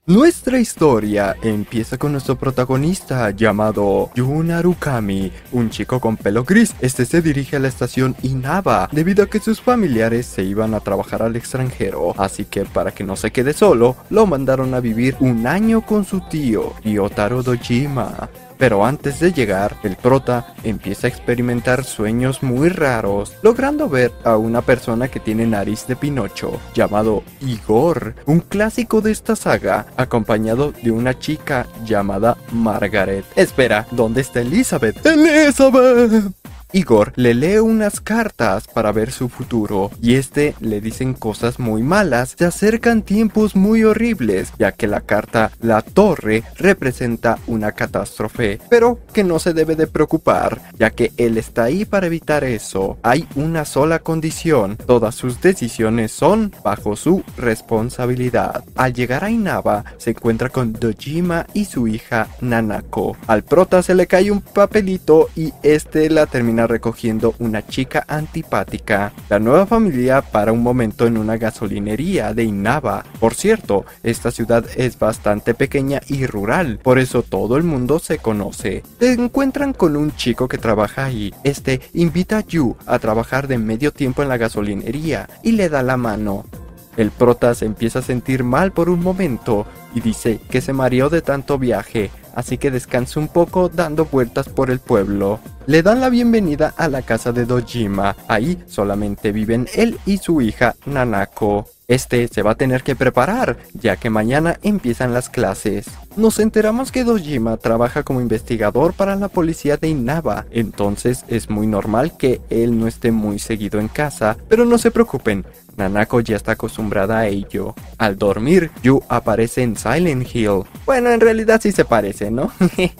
Nuestra historia empieza con nuestro protagonista llamado Yu Narukami, un chico con pelo gris. Este se dirige a la estación Inaba debido a que sus familiares se iban a trabajar al extranjero, así que para que no se quede solo, lo mandaron a vivir un año con su tío, Ryotaro Dojima. Pero antes de llegar, el prota empieza a experimentar sueños muy raros, logrando ver a una persona que tiene nariz de Pinocho, llamado Igor, un clásico de esta saga, acompañado de una chica llamada Margaret. Espera, ¿dónde está Elizabeth? ¡Elizabeth! Igor le lee unas cartas para ver su futuro y le dicen cosas muy malas. Se acercan tiempos muy horribles, ya que la carta La Torre representa una catástrofe, pero que no se debe de preocupar, ya que él está ahí para evitar eso. Hay una sola condición: todas sus decisiones son bajo su responsabilidad. Al llegar a Inaba, se encuentra con Dojima y su hija Nanako. Al prota se le cae un papelito y la termina recogiendo una chica antipática. La nueva familia para un momento en una gasolinería de Inaba. Por cierto, esta ciudad es bastante pequeña y rural, por eso todo el mundo se conoce. Se encuentran con un chico que trabaja ahí. Invita a Yu a trabajar de medio tiempo en la gasolinería y le da la mano. El prota se empieza a sentir mal por un momento y dice que se mareó de tanto viaje, así que descansa un poco dando vueltas por el pueblo. Le dan la bienvenida a la casa de Dojima. Ahí solamente viven él y su hija Nanako. Se va a tener que preparar, ya que mañana empiezan las clases. Nos enteramos que Dojima trabaja como investigador para la policía de Inaba, entonces es muy normal que él no esté muy seguido en casa, pero no se preocupen, Nanako ya está acostumbrada a ello. Al dormir, Yu aparece en Silent Hill. Bueno, en realidad sí se parece, ¿no?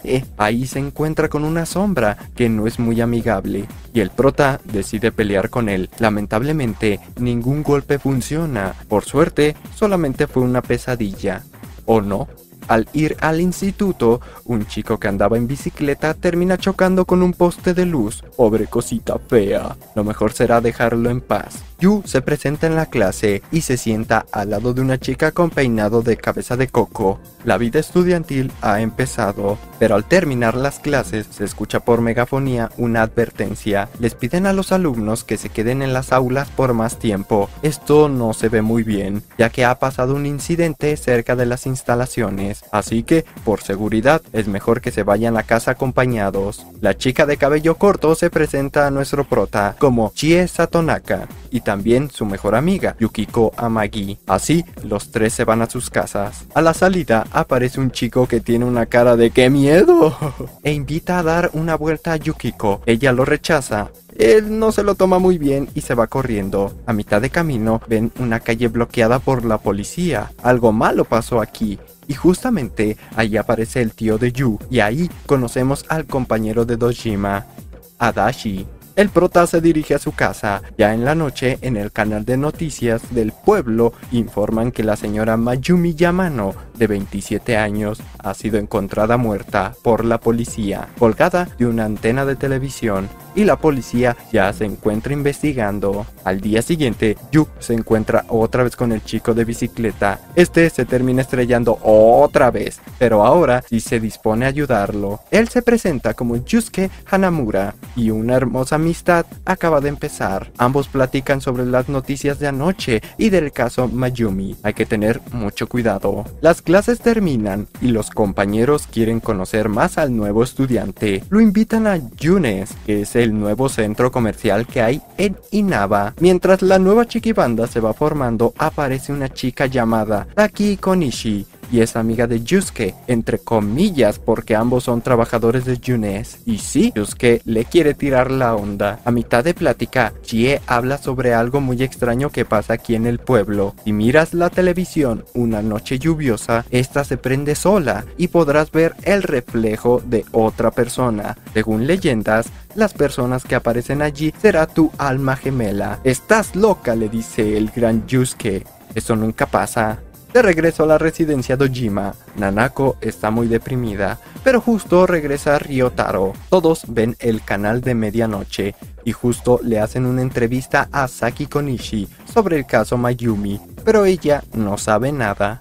Ahí se encuentra con una sombra que no es muy amigable, y el prota decide pelear con él. Lamentablemente, ningún golpe funciona. Por suerte, solamente fue una pesadilla. ¿O no? Al ir al instituto, un chico que andaba en bicicleta termina chocando con un poste de luz. Pobre cosita fea. Lo mejor será dejarlo en paz. Yu se presenta en la clase y se sienta al lado de una chica con peinado de cabeza de coco. La vida estudiantil ha empezado, pero al terminar las clases se escucha por megafonía una advertencia. Les piden a los alumnos que se queden en las aulas por más tiempo. Esto no se ve muy bien, ya que ha pasado un incidente cerca de las instalaciones, así que, por seguridad, es mejor que se vayan a casa acompañados. La chica de cabello corto se presenta a nuestro prota como Chie Satonaka, y también su mejor amiga, Yukiko Amagi. Así, los tres se van a sus casas. A la salida, aparece un chico que tiene una cara de ¡qué miedo! E invita a dar una vuelta a Yukiko. Ella lo rechaza. Él no se lo toma muy bien y se va corriendo. A mitad de camino, ven una calle bloqueada por la policía. Algo malo pasó aquí. Y justamente ahí aparece el tío de Yu. Y ahí conocemos al compañero de Dojima, Adachi. El prota se dirige a su casa. Ya en la noche, en el canal de noticias del pueblo, informan que la señora Mayumi Yamano, de 27 años, ha sido encontrada muerta por la policía, colgada de una antena de televisión, y la policía ya se encuentra investigando. Al día siguiente, Yu se encuentra otra vez con el chico de bicicleta. Se termina estrellando otra vez, pero ahora sí se dispone a ayudarlo. Él se presenta como Yusuke Hanamura, y una hermosa amistad acaba de empezar. Ambos platican sobre las noticias de anoche y del caso Mayumi. Hay que tener mucho cuidado. Las clases terminan y los compañeros quieren conocer más al nuevo estudiante. Lo invitan a Yunes, que es el nuevo centro comercial que hay en Inaba. Mientras la nueva chiquibanda se va formando, aparece una chica llamada Taki Konishi, y es amiga de Yusuke, entre comillas, porque ambos son trabajadores de Yunes. Y sí, Yusuke le quiere tirar la onda. A mitad de plática, Chie habla sobre algo muy extraño que pasa aquí en el pueblo. Si miras la televisión una noche lluviosa, esta se prende sola y podrás ver el reflejo de otra persona. Según leyendas, las personas que aparecen allí será tu alma gemela. Estás loca, le dice el gran Yusuke. Eso nunca pasa. De regreso a la residencia Dojima, Nanako está muy deprimida, pero justo regresa Ryotaro. Todos ven el canal de medianoche y justo le hacen una entrevista a Saki Konishi sobre el caso Mayumi, pero ella no sabe nada.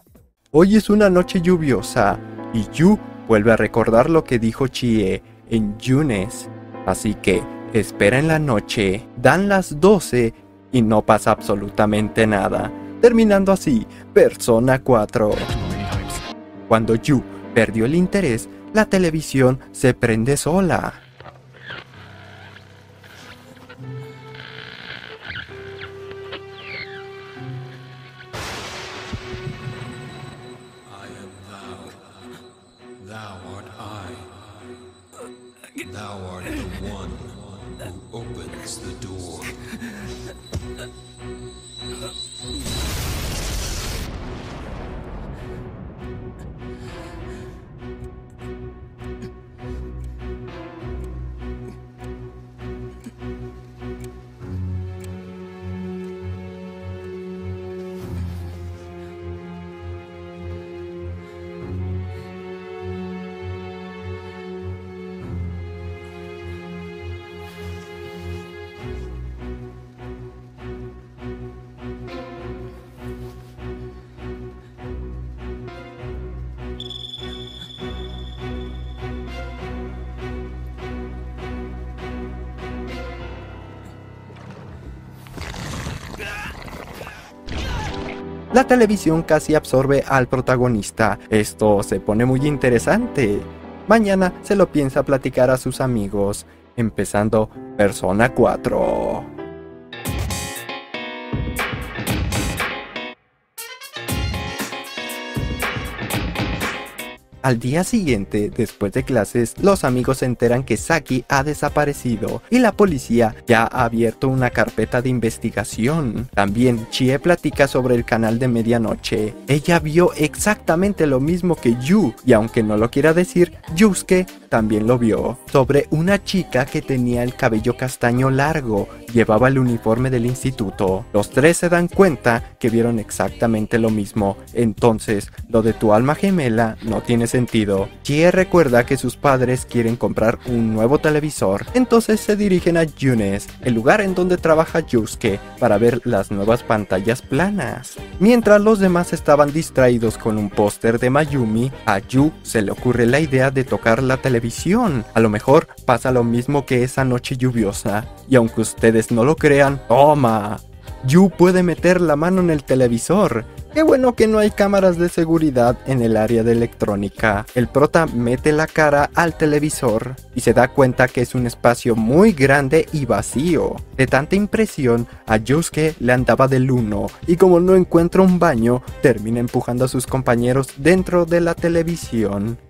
Hoy es una noche lluviosa y Yu vuelve a recordar lo que dijo Chie en Yunes. Así que espera en la noche, dan las 12 y no pasa absolutamente nada, terminando así Persona 4. Cuando Yu perdió el interés, la televisión se prende sola. Thou art the one who opens the door. La televisión casi absorbe al protagonista. Esto se pone muy interesante. Mañana se lo piensa platicar a sus amigos, empezando Persona 4. Al día siguiente, después de clases, los amigos se enteran que Saki ha desaparecido y la policía ya ha abierto una carpeta de investigación. También Chie platica sobre el canal de medianoche. Ella vio exactamente lo mismo que Yu, y aunque no lo quiera decir, Yusuke también lo vio. Sobre una chica que tenía el cabello castaño largo, llevaba el uniforme del instituto. Los tres se dan cuenta que vieron exactamente lo mismo. Entonces, lo de tu alma gemela no tiene sentido. Chie recuerda que sus padres quieren comprar un nuevo televisor, entonces se dirigen a Yunes, el lugar en donde trabaja Yusuke, para ver las nuevas pantallas planas. Mientras los demás estaban distraídos con un póster de Mayumi, a Yu se le ocurre la idea de tocar la televisión. A lo mejor pasa lo mismo que esa noche lluviosa, y aunque ustedes no lo crean, ¡toma! Yu puede meter la mano en el televisor. Qué bueno que no hay cámaras de seguridad en el área de electrónica. El prota mete la cara al televisor y se da cuenta que es un espacio muy grande y vacío. De tanta impresión, a Yusuke le andaba del uno, y como no encuentra un baño, termina empujando a sus compañeros dentro de la televisión.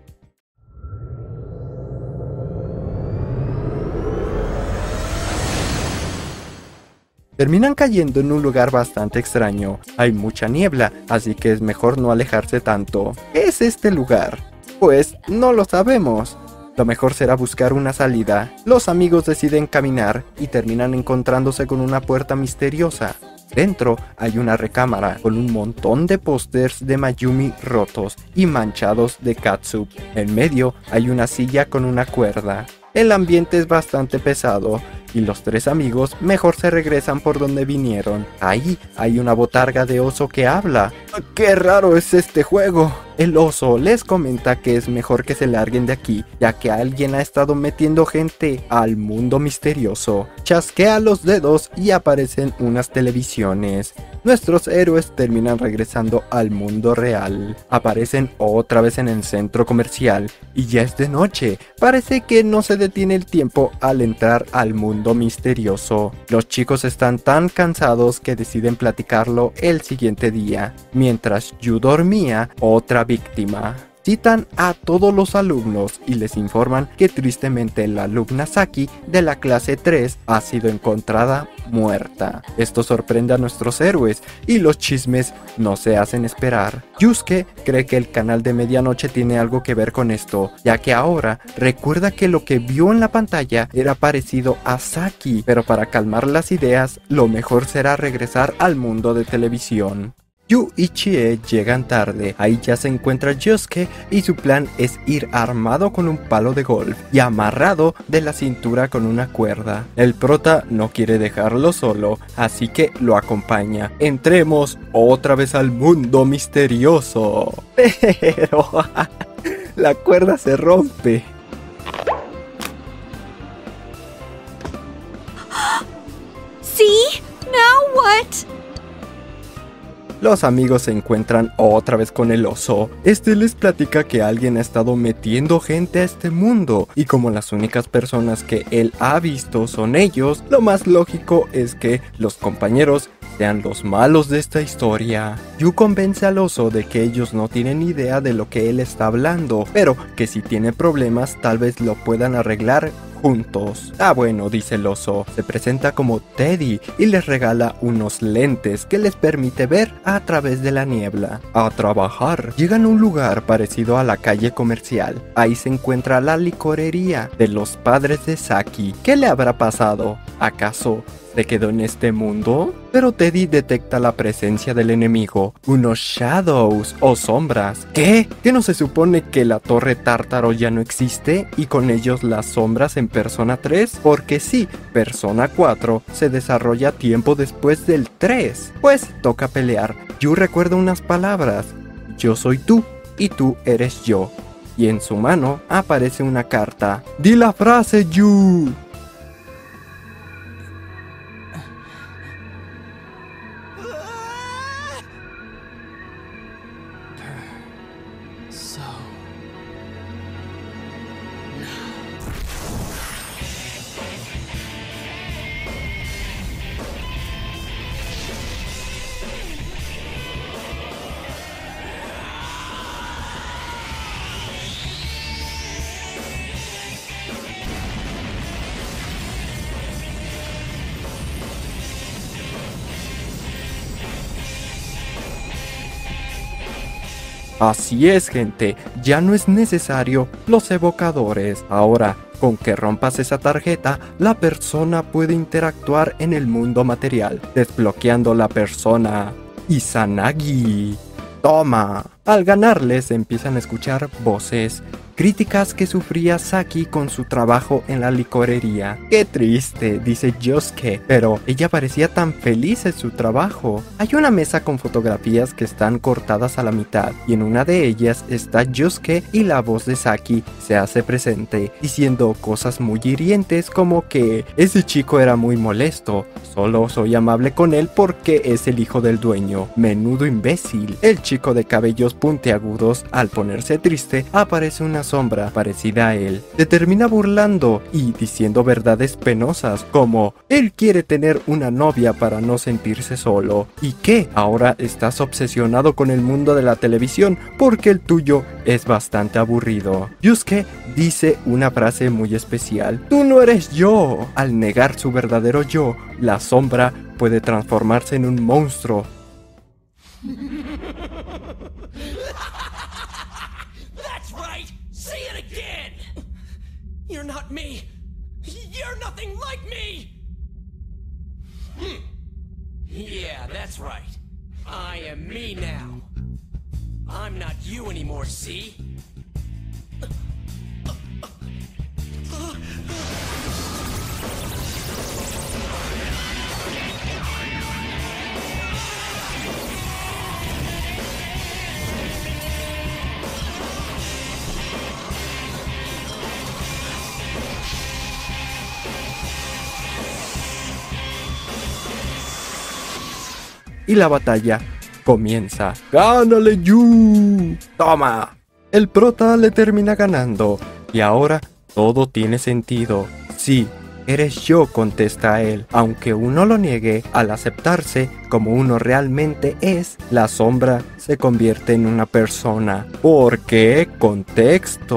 Terminan cayendo en un lugar bastante extraño. Hay mucha niebla, así que es mejor no alejarse tanto. ¿Qué es este lugar? Pues no lo sabemos. Lo mejor será buscar una salida. Los amigos deciden caminar y terminan encontrándose con una puerta misteriosa. Dentro hay una recámara con un montón de pósters de Mayumi rotos y manchados de catsup. En medio hay una silla con una cuerda. El ambiente es bastante pesado y los tres amigos mejor se regresan por donde vinieron. Ahí hay una botarga de oso que habla. ¡Qué raro es este juego! El oso les comenta que es mejor que se larguen de aquí, ya que alguien ha estado metiendo gente al mundo misterioso. Chasquea los dedos y aparecen unas televisiones. Nuestros héroes terminan regresando al mundo real. Aparecen otra vez en el centro comercial y ya es de noche. Parece que no se detiene el tiempo al entrar al mundo misterioso. Los chicos están tan cansados que deciden platicarlo el siguiente día. Mientras Yu dormía, otra víctima. Citan a todos los alumnos y les informan que tristemente la alumna Saki de la clase 3 ha sido encontrada muerta. Esto sorprende a nuestros héroes y los chismes no se hacen esperar. Yusuke cree que el canal de medianoche tiene algo que ver con esto, ya que ahora recuerda que lo que vio en la pantalla era parecido a Saki, pero para calmar las ideas, lo mejor será regresar al mundo de televisión. Yu y Chie llegan tarde, ahí ya se encuentra Yosuke y su plan es ir armado con un palo de golf y amarrado de la cintura con una cuerda. El prota no quiere dejarlo solo, así que lo acompaña. Entremos otra vez al mundo misterioso. Pero la cuerda se rompe. See? Now what? Los amigos se encuentran otra vez con el oso. Este les platica que alguien ha estado metiendo gente a este mundo y como las únicas personas que él ha visto son ellos, lo más lógico es que los compañeros sean los malos de esta historia. Yu convence al oso de que ellos no tienen idea de lo que él está hablando, pero que si tiene problemas tal vez lo puedan arreglar juntos. Ah bueno, dice el oso, se presenta como Teddy y les regala unos lentes que les permite ver a través de la niebla. A trabajar. Llegan a un lugar parecido a la calle comercial. Ahí se encuentra la licorería de los padres de Saki. ¿Qué le habrá pasado? ¿Acaso se quedó en este mundo? Pero Teddy detecta la presencia del enemigo, unos shadows o sombras. ¿Qué? ¿Que no se supone que la torre Tártaro ya no existe y con ellos las sombras en Persona 3? Porque sí, Persona 4 se desarrolla tiempo después del 3. Pues toca pelear. Yu recuerda unas palabras. Yo soy tú y tú eres yo. Y en su mano aparece una carta. ¡Di la frase, Yu! Así es, gente, ya no es necesario los evocadores. Ahora, con que rompas esa tarjeta, la persona puede interactuar en el mundo material, desbloqueando la persona Izanagi. ¡Toma! Al ganarles empiezan a escuchar voces, críticas que sufría Saki con su trabajo en la licorería. ¡Qué triste!, dice Yosuke, pero ella parecía tan feliz en su trabajo. Hay una mesa con fotografías que están cortadas a la mitad, y en una de ellas está Yosuke y la voz de Saki se hace presente, diciendo cosas muy hirientes como que ese chico era muy molesto, solo soy amable con él porque es el hijo del dueño, menudo imbécil. El chico de cabellos puntiagudos, al ponerse triste, aparece una sombra parecida a él. Se termina burlando y diciendo verdades penosas como él quiere tener una novia para no sentirse solo. ¿Y qué? Ahora estás obsesionado con el mundo de la televisión porque el tuyo es bastante aburrido. Yusuke dice una frase muy especial. Tú no eres yo. Al negar su verdadero yo, la sombra puede transformarse en un monstruo. That's right! Say it again! You're not me! You're nothing like me! Yeah, that's right. I am me now. I'm not you anymore, see? Y la batalla comienza. ¡Gánale, Yu! ¡Toma! El prota le termina ganando. Y ahora todo tiene sentido. Sí, eres yo, contesta a él. Aunque uno lo niegue, al aceptarse como uno realmente es, la sombra se convierte en una persona. ¿Por qué? Contexto.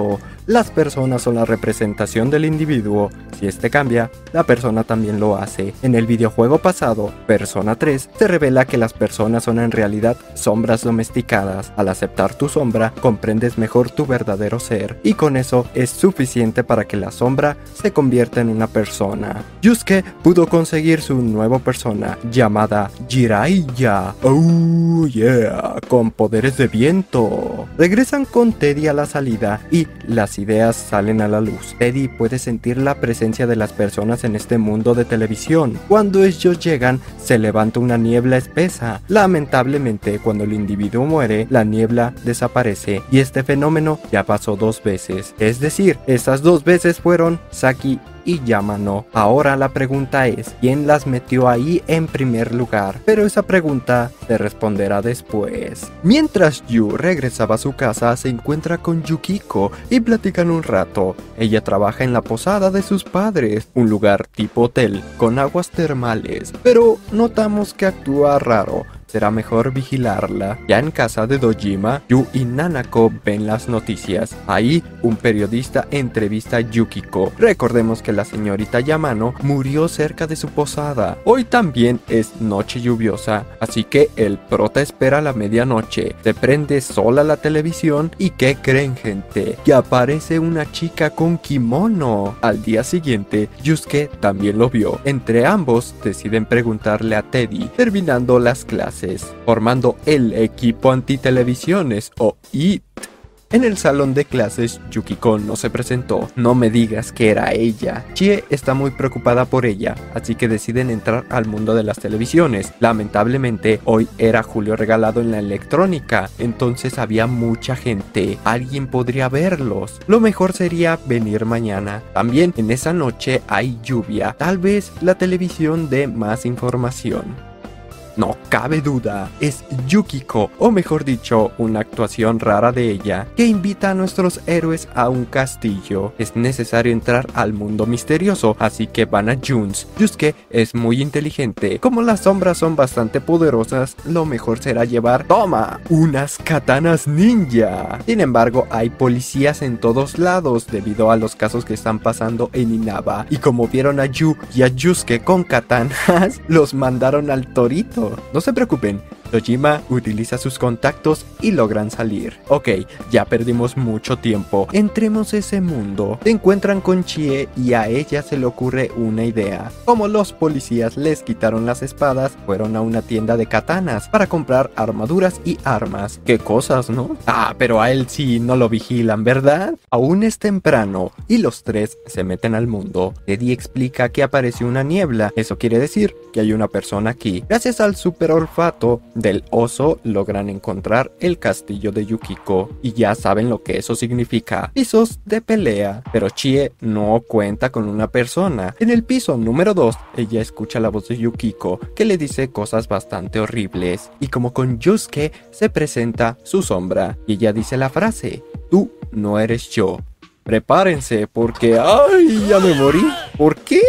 Las personas son la representación del individuo. Si este cambia, la persona también lo hace. En el videojuego pasado, Persona 3, se revela que las personas son en realidad sombras domesticadas. Al aceptar tu sombra, comprendes mejor tu verdadero ser, y con eso es suficiente para que la sombra se convierta en una persona. Yusuke pudo conseguir su nueva persona, llamada Jiraiya. Oh yeah, con poderes de viento. Regresan con Teddy a la salida y las ideas salen a la luz. Teddy puede sentir la presencia de las personas en este mundo de televisión. Cuando ellos llegan, se levanta una niebla espesa. Lamentablemente, cuando el individuo muere, la niebla desaparece, y este fenómeno ya pasó 2 veces. Es decir, esas 2 veces fueron Saki y Yamano. Ahora la pregunta es, ¿quién las metió ahí en primer lugar? Pero esa pregunta se responderá después. Mientras Yu regresaba a su casa, se encuentra con Yukiko y platican un rato. Ella trabaja en la posada de sus padres, un lugar tipo hotel con aguas termales, pero notamos que actúa raro. Será mejor vigilarla. Ya en casa de Dojima, Yu y Nanako ven las noticias. Ahí, un periodista entrevista a Yukiko. Recordemos que la señorita Yamano murió cerca de su posada. Hoy también es noche lluviosa, así que el prota espera a la medianoche. Se prende sola la televisión y ¿qué creen, gente? Que aparece una chica con kimono. Al día siguiente, Yusuke también lo vio. Entre ambos deciden preguntarle a Teddy, terminando las clases, formando el equipo antitelevisiones o IT. En el salón de clases, Yukiko no se presentó. No me digas que era ella. Chie está muy preocupada por ella, así que deciden entrar al mundo de las televisiones. Lamentablemente, hoy era julio regalado en la electrónica, entonces había mucha gente. Alguien podría verlos. Lo mejor sería venir mañana. También en esa noche hay lluvia. Tal vez la televisión dé más información. No cabe duda, es Yukiko, o mejor dicho, una actuación rara de ella, que invita a nuestros héroes a un castillo. Es necesario entrar al mundo misterioso, así que van a Junes. Yusuke es muy inteligente. Como las sombras son bastante poderosas, lo mejor será llevar, ¡toma!, unas katanas ninja. Sin embargo, hay policías en todos lados debido a los casos que están pasando en Inaba, y como vieron a Yu y a Yusuke con katanas, los mandaron al torito. No se preocupen, Dojima utiliza sus contactos y logran salir. Ok, ya perdimos mucho tiempo. Entremos a ese mundo. Se encuentran con Chie y a ella se le ocurre una idea. Como los policías les quitaron las espadas, fueron a una tienda de katanas para comprar armaduras y armas. Qué cosas, ¿no? Ah, pero a él sí no lo vigilan, ¿verdad? Aún es temprano y los 3 se meten al mundo. Teddy explica que apareció una niebla. Eso quiere decir que hay una persona aquí. Gracias al super olfato del oso logran encontrar el castillo de Yukiko y ya saben lo que eso significa: pisos de pelea. Pero Chie no cuenta con una persona. En el piso número 2 ella escucha la voz de Yukiko que le dice cosas bastante horribles, y como con Yusuke se presenta su sombra y ella dice la frase: tú no eres yo. Prepárense porque ¡ay! Ya me morí. ¿Por qué?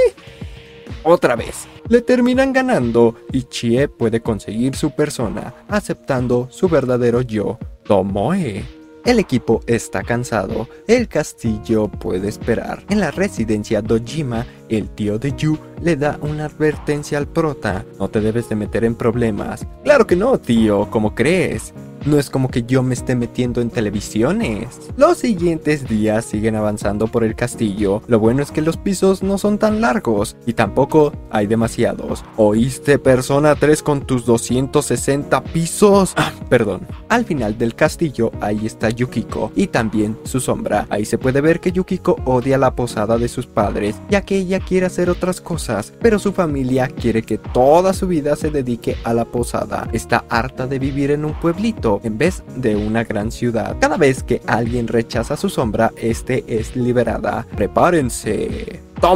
Otra vez. Le terminan ganando y Chie puede conseguir su persona, aceptando su verdadero yo, Tomoe. El equipo está cansado, el castillo puede esperar. En la residencia Dojima, el tío de Yu le da una advertencia al prota: no te debes de meter en problemas. Claro que no, tío, ¿cómo crees? No es como que yo me esté metiendo en televisiones. Los siguientes días siguen avanzando por el castillo. Lo bueno es que los pisos no son tan largos y tampoco hay demasiados. ¿Oíste, Persona 3 con tus 260 pisos? Perdón. Al final del castillo ahí está Yukiko y también su sombra. Ahí se puede ver que Yukiko odia la posada de sus padres, ya que ella quiere hacer otras cosas, pero su familia quiere que toda su vida se dedique a la posada. Está harta de vivir en un pueblito en vez de una gran ciudad. Cada vez que alguien rechaza su sombra, este es liberada. Prepárense. ¡Toma!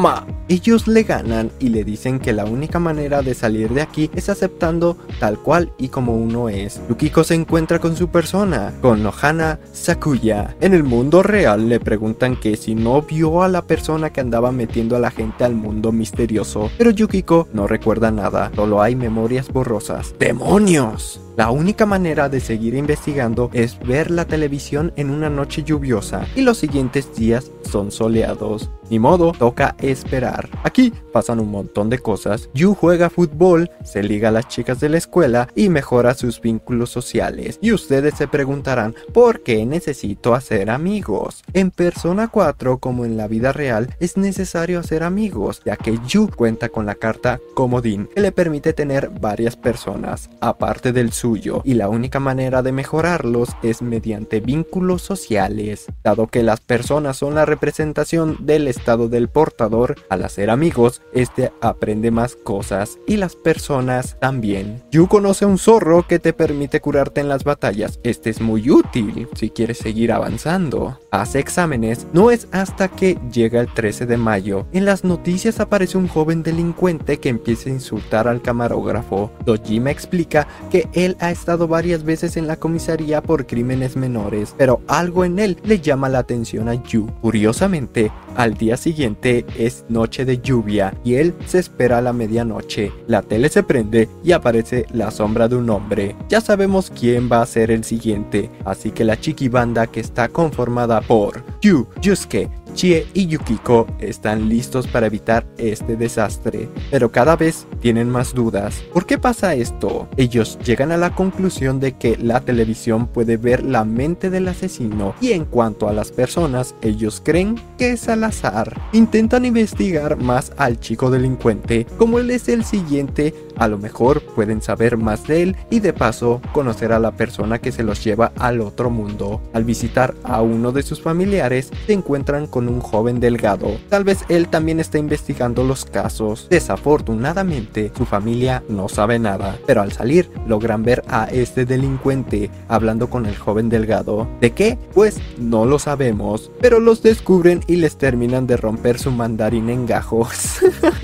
Ellos le ganan y le dicen que la única manera de salir de aquí es aceptando tal cual y como uno es. Yukiko se encuentra con su persona, con Nohana Sakuya. En el mundo real le preguntan que si no vio a la persona que andaba metiendo a la gente al mundo misterioso, pero Yukiko no recuerda nada, solo hay memorias borrosas. ¡Demonios! La única manera de seguir investigando es ver la televisión en una noche lluviosa y los siguientes días son soleados. Ni modo, toca esperar. Aquí pasan un montón de cosas. Yu juega fútbol, se liga a las chicas de la escuela y mejora sus vínculos sociales. Y ustedes se preguntarán, ¿por qué necesito hacer amigos? En Persona 4, como en la vida real, es necesario hacer amigos, ya que Yu cuenta con la carta Comodín, que le permite tener varias personas, aparte del suyo, y la única manera de mejorarlos es mediante vínculos sociales. Dado que las personas son la representación del estado del portador, al hacer amigos, este aprende más cosas y las personas también. Yu conoce un zorro que te permite curarte en las batallas. Este es muy útil si quieres seguir avanzando. Hace exámenes. No es hasta que llega el 13 de mayo. En las noticias aparece un joven delincuente que empieza a insultar al camarógrafo. Dojima explica que él ha estado varias veces en la comisaría por crímenes menores, pero algo en él le llama la atención a Yu. Curiosamente, al día siguiente es noche de lluvia y él se espera a la medianoche. La tele se prende y aparece la sombra de un hombre. Ya sabemos quién va a ser el siguiente, así que la chiquibanda, que está conformada por Yu, Yusuke, Chie y Yukiko, están listos para evitar este desastre, pero cada vez tienen más dudas. ¿Por qué pasa esto? Ellos llegan a la conclusión de que la televisión puede ver la mente del asesino, y en cuanto a las personas, ellos creen que es al azar. Intentan investigar más al chico delincuente. Como él es el siguiente, a lo mejor pueden saber más de él y de paso conocer a la persona que se los lleva al otro mundo. Al visitar a uno de sus familiares, se encuentran con un joven delgado. Tal vez él también está investigando los casos. Desafortunadamente, su familia no sabe nada, pero al salir logran ver a este delincuente hablando con el joven delgado. ¿De qué? Pues no lo sabemos, pero los descubren y les terminan de romper su mandarín en gajos.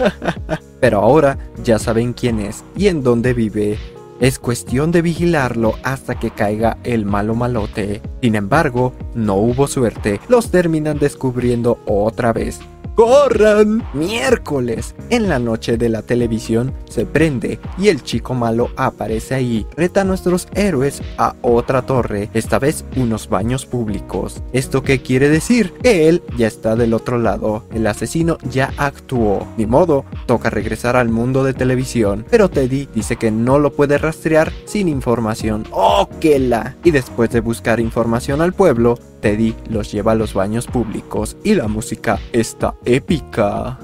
Pero ahora ya saben quién es y en dónde vive. Es cuestión de vigilarlo hasta que caiga el malo malote. Sin embargo, no hubo suerte. Los terminan descubriendo otra vez. ¡Corran! Miércoles. En la noche de la televisión se prende y el chico malo aparece ahí. Reta a nuestros héroes a otra torre, esta vez unos baños públicos. ¿Esto qué quiere decir? Que él ya está del otro lado. El asesino ya actuó. Ni modo, toca regresar al mundo de televisión. Pero Teddy dice que no lo puede rastrear sin información. ¡Oh, qué la! Y después de buscar información al pueblo, Teddy los lleva a los baños públicos y la música está épica.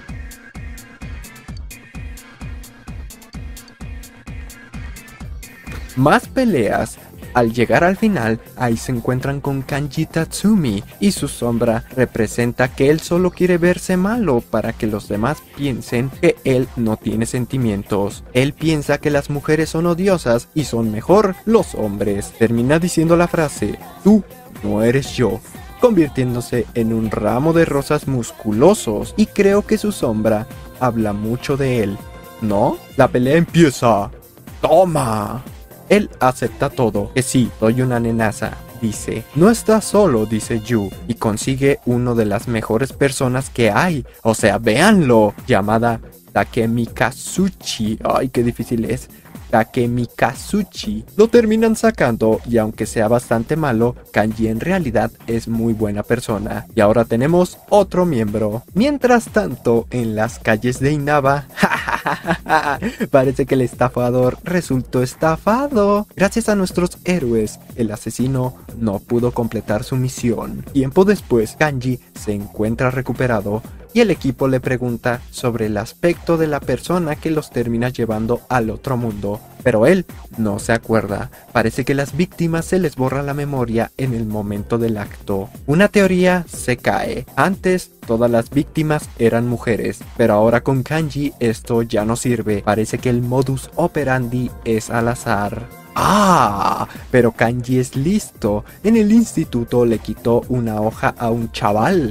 Más peleas. Al llegar al final, ahí se encuentran con Kanji Tatsumi y su sombra representa que él solo quiere verse malo para que los demás piensen que él no tiene sentimientos. Él piensa que las mujeres son odiosas y son mejor los hombres. Termina diciendo la frase, tú no eres yo, convirtiéndose en un ramo de rosas musculosos, y creo que su sombra habla mucho de él, ¿no? La pelea empieza. ¡Toma! Él acepta todo, que sí, soy una nenaza, dice. No estás solo, dice Yu, y consigue uno de las mejores personas que hay, o sea, véanlo, llamada Takemi Kazuchi. Ay, qué difícil es. Takemi Kazuchi. Lo terminan sacando y aunque sea bastante malo, Kanji en realidad es muy buena persona. Y ahora tenemos otro miembro. Mientras tanto, en las calles de Inaba, parece que el estafador resultó estafado. Gracias a nuestros héroes, el asesino no pudo completar su misión. Tiempo después, Kanji se encuentra recuperado y el equipo le pregunta sobre el aspecto de la persona que los termina llevando al otro mundo. Pero él no se acuerda. Parece que las víctimas se les borra la memoria en el momento del acto. Una teoría se cae. Antes todas las víctimas eran mujeres, pero ahora con Kanji esto ya no sirve. Parece que el modus operandi es al azar. ¡Ah! Pero Kanji es listo. En el instituto le quitó una hoja a un chaval.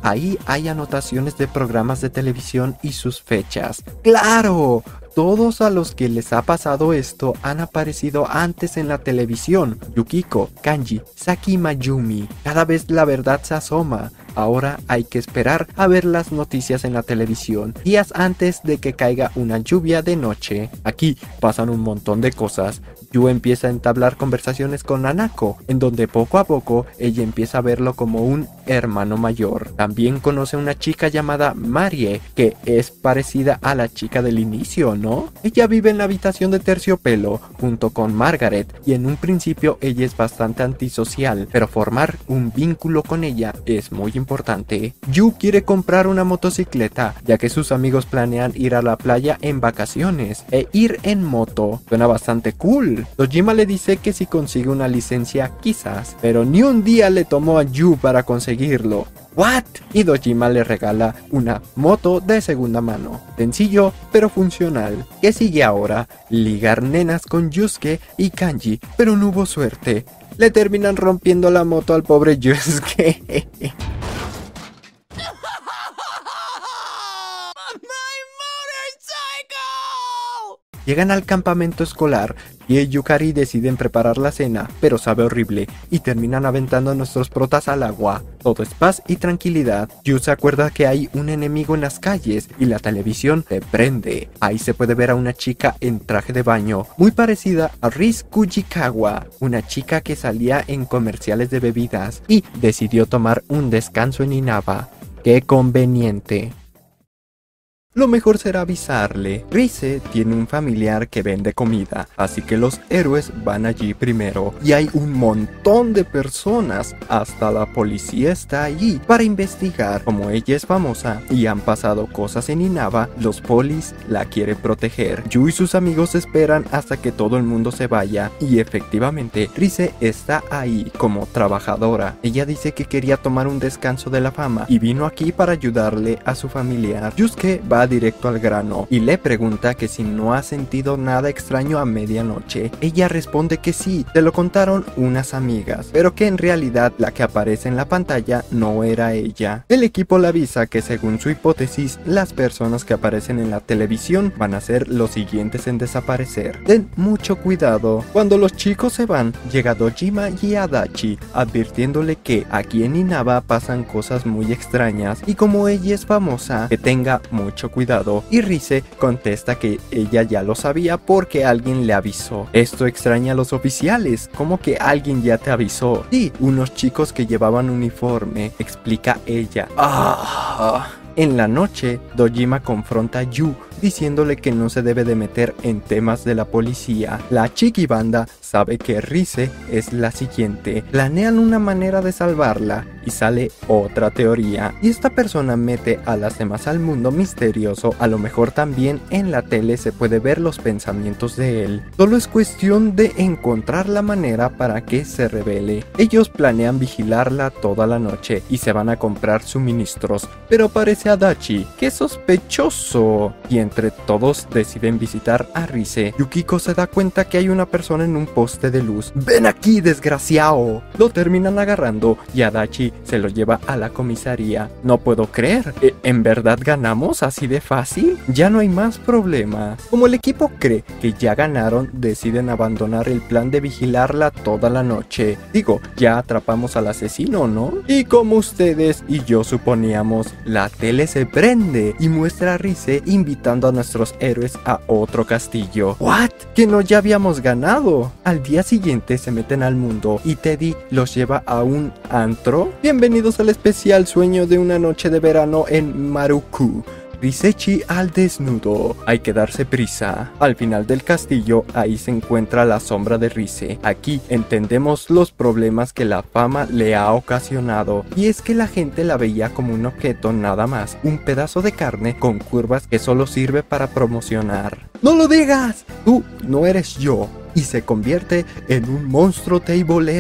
ahí hay anotaciones de programas de televisión y sus fechas. ¡Claro! Todos a los que les ha pasado esto han aparecido antes en la televisión. Yukiko, Kanji, Saki y Mayumi. Cada vez la verdad se asoma. Ahora hay que esperar a ver las noticias en la televisión, días antes de que caiga una lluvia de noche. Aquí pasan un montón de cosas. Yu empieza a entablar conversaciones con Nanako, en donde poco a poco ella empieza a verlo como un hermano mayor. También conoce a una chica llamada Marie, que es parecida a la chica del inicio, ¿no? Ella vive en la habitación de terciopelo junto con Margaret, y en un principio ella es bastante antisocial, pero formar un vínculo con ella es muy importante. Yu quiere comprar una motocicleta, ya que sus amigos planean ir a la playa en vacaciones, e ir en moto. Suena bastante cool. Dojima le dice que si consigue una licencia quizás, pero ni un día le tomó a Yu para conseguirlo. ¿What? Y Dojima le regala una moto de segunda mano. Sencillo, pero funcional. ¿Qué sigue ahora? Ligar nenas con Yusuke y Kanji, pero no hubo suerte. Le terminan rompiendo la moto al pobre Yusuke. Llegan al campamento escolar y Yukari deciden preparar la cena, pero sabe horrible y terminan aventando a nuestros protas al agua. Todo es paz y tranquilidad. Yu se acuerda que hay un enemigo en las calles y la televisión se prende. Ahí se puede ver a una chica en traje de baño, muy parecida a Riz Kujikawa, una chica que salía en comerciales de bebidas y decidió tomar un descanso en Inaba. ¡Qué conveniente! Lo mejor será avisarle. Rise tiene un familiar que vende comida, así que los héroes van allí primero. Y hay un montón de personas, hasta la policía está allí para investigar. Como ella es famosa y han pasado cosas en Inaba, los polis la quieren proteger. Yu y sus amigos esperan hasta que todo el mundo se vaya, y efectivamente Rise está ahí como trabajadora. Ella dice que quería tomar un descanso de la fama y vino aquí para ayudarle a su familiar. Yusuke va directo al grano y le pregunta que si no ha sentido nada extraño a medianoche. Ella responde que sí, se lo contaron unas amigas, pero que en realidad la que aparece en la pantalla no era ella. El equipo le avisa que según su hipótesis, las personas que aparecen en la televisión van a ser los siguientes en desaparecer. Den mucho cuidado. Cuando los chicos se van, llega Dojima y Adachi, advirtiéndole que aquí en Inaba pasan cosas muy extrañas y como ella es famosa, que tenga mucho cuidado, y Rise contesta que ella ya lo sabía porque alguien le avisó. Esto extraña a los oficiales, como que alguien ya te avisó. Sí, unos chicos que llevaban uniforme, explica ella. En la noche, Dojima confronta a Yu, diciéndole que no se debe de meter en temas de la policía. La chiquibanda sabe que Rise es la siguiente. Planean una manera de salvarla y sale otra teoría. Y esta persona mete a las demás al mundo misterioso. A lo mejor también en la tele se puede ver los pensamientos de él. Solo es cuestión de encontrar la manera para que se revele. Ellos planean vigilarla toda la noche y se van a comprar suministros. Pero aparece Adachi. ¡Qué sospechoso! Y entre todos deciden visitar a Rise. Yukiko se da cuenta que hay una persona en un poste de luz. ¡Ven aquí, desgraciado! Lo terminan agarrando y Adachi se lo lleva a la comisaría. No puedo creer. ¿En verdad ganamos así de fácil? Ya no hay más problemas. Como el equipo cree que ya ganaron, deciden abandonar el plan de vigilarla toda la noche. Digo, ya atrapamos al asesino, ¿no? Y como ustedes y yo suponíamos, la tele se prende y muestra a Rise invitando a nuestros héroes a otro castillo. ¿What? ¿Que no ya habíamos ganado? Al día siguiente se meten al mundo y Teddy los lleva a un antro. Bienvenidos al especial sueño de una noche de verano en Maruku. Risechi al desnudo. Hay que darse prisa. Al final del castillo, ahí se encuentra la sombra de Rise. Aquí entendemos los problemas que la fama le ha ocasionado. Y es que la gente la veía como un objeto nada más. Un pedazo de carne con curvas que solo sirve para promocionar. ¡No lo digas! Tú no eres yo. Y se convierte en un monstruo teibolera.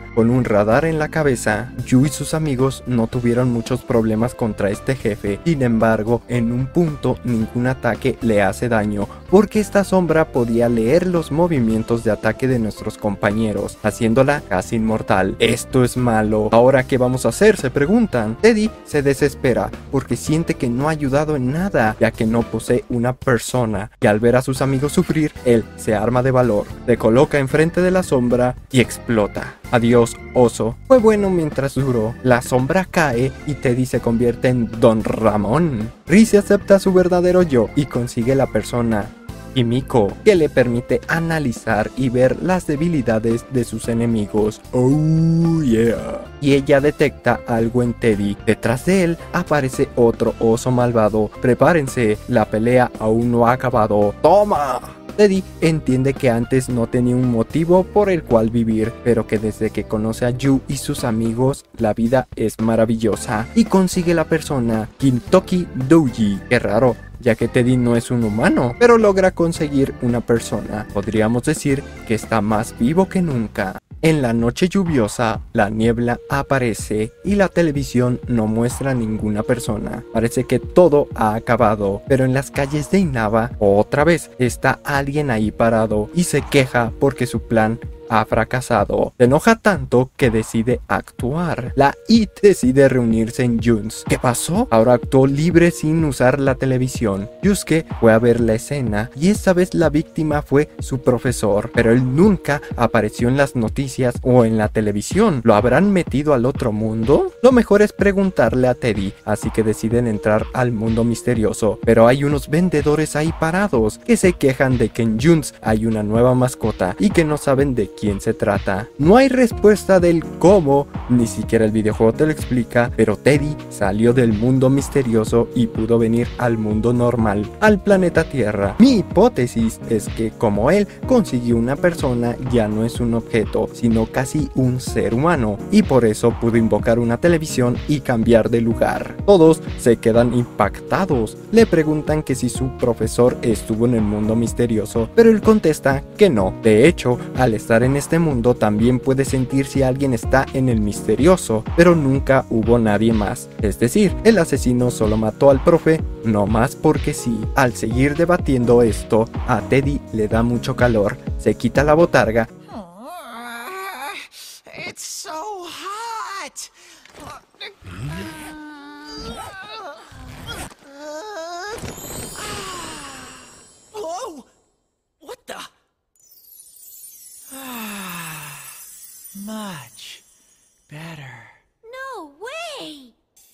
con un radar en la cabeza. Yu y sus amigos no tuvieron muchos problemas contra este jefe, sin embargo, en un punto ningún ataque le hace daño, porque esta sombra podía leer los movimientos de ataque de nuestros compañeros, haciéndola casi inmortal. Esto es malo. ¿Ahora qué vamos a hacer?, se preguntan. Teddy se desespera porque siente que no ha ayudado en nada, ya que no posee una persona, y al ver a sus amigos sufrir, él se arma de valor, se coloca enfrente de la sombra y explota. Adiós, oso. Fue bueno mientras duró. La sombra cae y Teddy se convierte en Don Ramón. Rize acepta su verdadero yo y consigue la persona Himiko, que le permite analizar y ver las debilidades de sus enemigos. Oh yeah. Y ella detecta algo en Teddy. Detrás de él aparece otro oso malvado. Prepárense, la pelea aún no ha acabado. ¡Toma! Teddy entiende que antes no tenía un motivo por el cual vivir, pero que desde que conoce a Yu y sus amigos, la vida es maravillosa, y consigue la persona Gintoki Douji. Qué raro, ya que Teddy no es un humano, pero logra conseguir una persona. Podríamos decir que está más vivo que nunca. En la noche lluviosa, la niebla aparece y la televisión no muestra ninguna persona. Parece que todo ha acabado, pero en las calles de Inaba, otra vez, está alguien ahí parado y se queja porque su plan ha fracasado. Se enoja tanto que decide actuar. La IT decide reunirse en Juns. ¿Qué pasó? Ahora actuó libre sin usar la televisión. Yusuke fue a ver la escena y esta vez la víctima fue su profesor, pero él nunca apareció en las noticias o en la televisión. ¿Lo habrán metido al otro mundo? Lo mejor es preguntarle a Teddy, así que deciden entrar al mundo misterioso, pero hay unos vendedores ahí parados que se quejan de que en Juns hay una nueva mascota y que no saben de quién se trata. No hay respuesta del cómo, ni siquiera el videojuego te lo explica, pero Teddy salió del mundo misterioso y pudo venir al mundo normal, al planeta Tierra. Mi hipótesis es que como él consiguió una persona, ya no es un objeto, sino casi un ser humano, y por eso pudo invocar una televisión y cambiar de lugar. Todos se quedan impactados. Le preguntan que si su profesor estuvo en el mundo misterioso, pero él contesta que no. De hecho, al estar en este mundo también puede sentir si alguien está en el misterioso, pero nunca hubo nadie más. Es decir, el asesino solo mató al profe, no más porque sí. Al seguir debatiendo esto, a Teddy le da mucho calor, se quita la botarga. It's so hot. Whoa! What the? Much better. No way!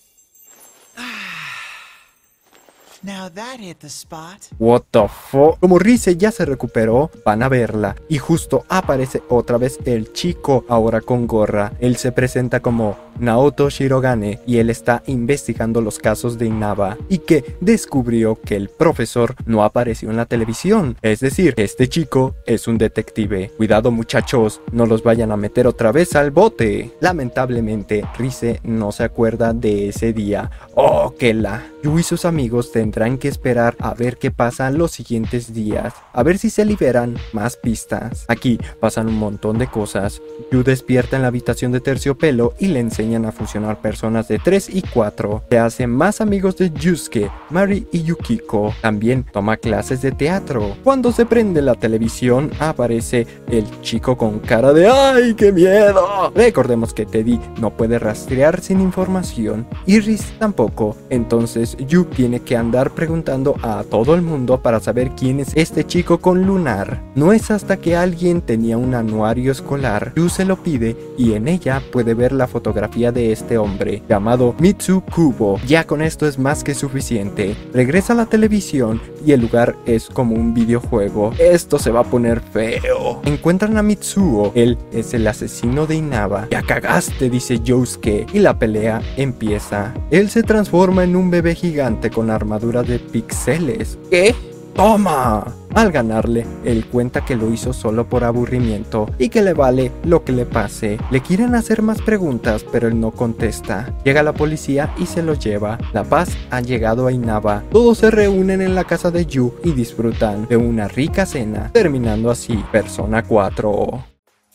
Now that hit the spot. What the fuck. Como Rize ya se recuperó, van a verla y justo aparece otra vez el chico, ahora con gorra. Él se presenta como Naoto Shirogane y él está investigando los casos de Inaba y que descubrió que el profesor no apareció en la televisión. Es decir, este chico es un detective. Cuidado muchachos, no los vayan a meter otra vez al bote. Lamentablemente, Rize no se acuerda de ese día. ¡Oh, que la! Yu y sus amigos tendrán que esperar a ver qué pasa los siguientes días, a ver si se liberan más pistas. Aquí pasan un montón de cosas. Yu despierta en la habitación de Terciopelo y le enseñan a fusionar personas de 3 y 4. Se hace más amigos de Yusuke, Mari y Yukiko. También toma clases de teatro. Cuando se prende la televisión aparece el chico con cara de ¡ay, qué miedo! Recordemos que Teddy no puede rastrear sin información y Rize tampoco. Entonces Yu tiene que andar preguntando a todo el mundo para saber quién es este chico con lunar. No es hasta que alguien tenía un anuario escolar, Yu se lo pide y en ella puede ver la fotografía de este hombre llamado Mitsu Kubo. Ya con esto es más que suficiente. Regresa a la televisión y el lugar es como un videojuego. Esto se va a poner feo. Encuentran a Mitsuo, él es el asesino de Inaba. Ya cagaste, dice Yosuke, y la pelea empieza. Él se transforma en un bebé gigante con armadura de píxeles. ¿Qué? ¡Toma! Al ganarle, él cuenta que lo hizo solo por aburrimiento y que le vale lo que le pase. Le quieren hacer más preguntas, pero él no contesta. Llega la policía y se lo lleva. La paz ha llegado a Inaba. Todos se reúnen en la casa de Yu y disfrutan de una rica cena, terminando así Persona 4.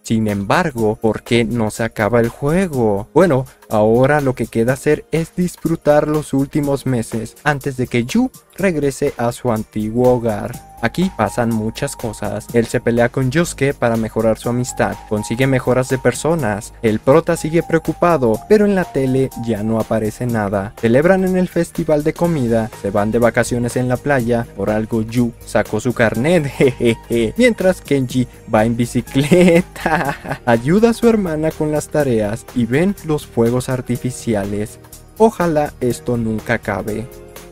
Sin embargo, ¿por qué no se acaba el juego? Bueno, ahora lo que queda hacer es disfrutar los últimos meses antes de que Yu regrese a su antiguo hogar. Aquí pasan muchas cosas. Él se pelea con Yosuke para mejorar su amistad, consigue mejoras de personas, el prota sigue preocupado, pero en la tele ya no aparece nada. Celebran en el festival de comida, se van de vacaciones en la playa, por algo Yu sacó su carnet, jejeje, mientras Kenji va en bicicleta. Ayuda a su hermana con las tareas y ven los fuegos artificiales. Ojalá esto nunca acabe.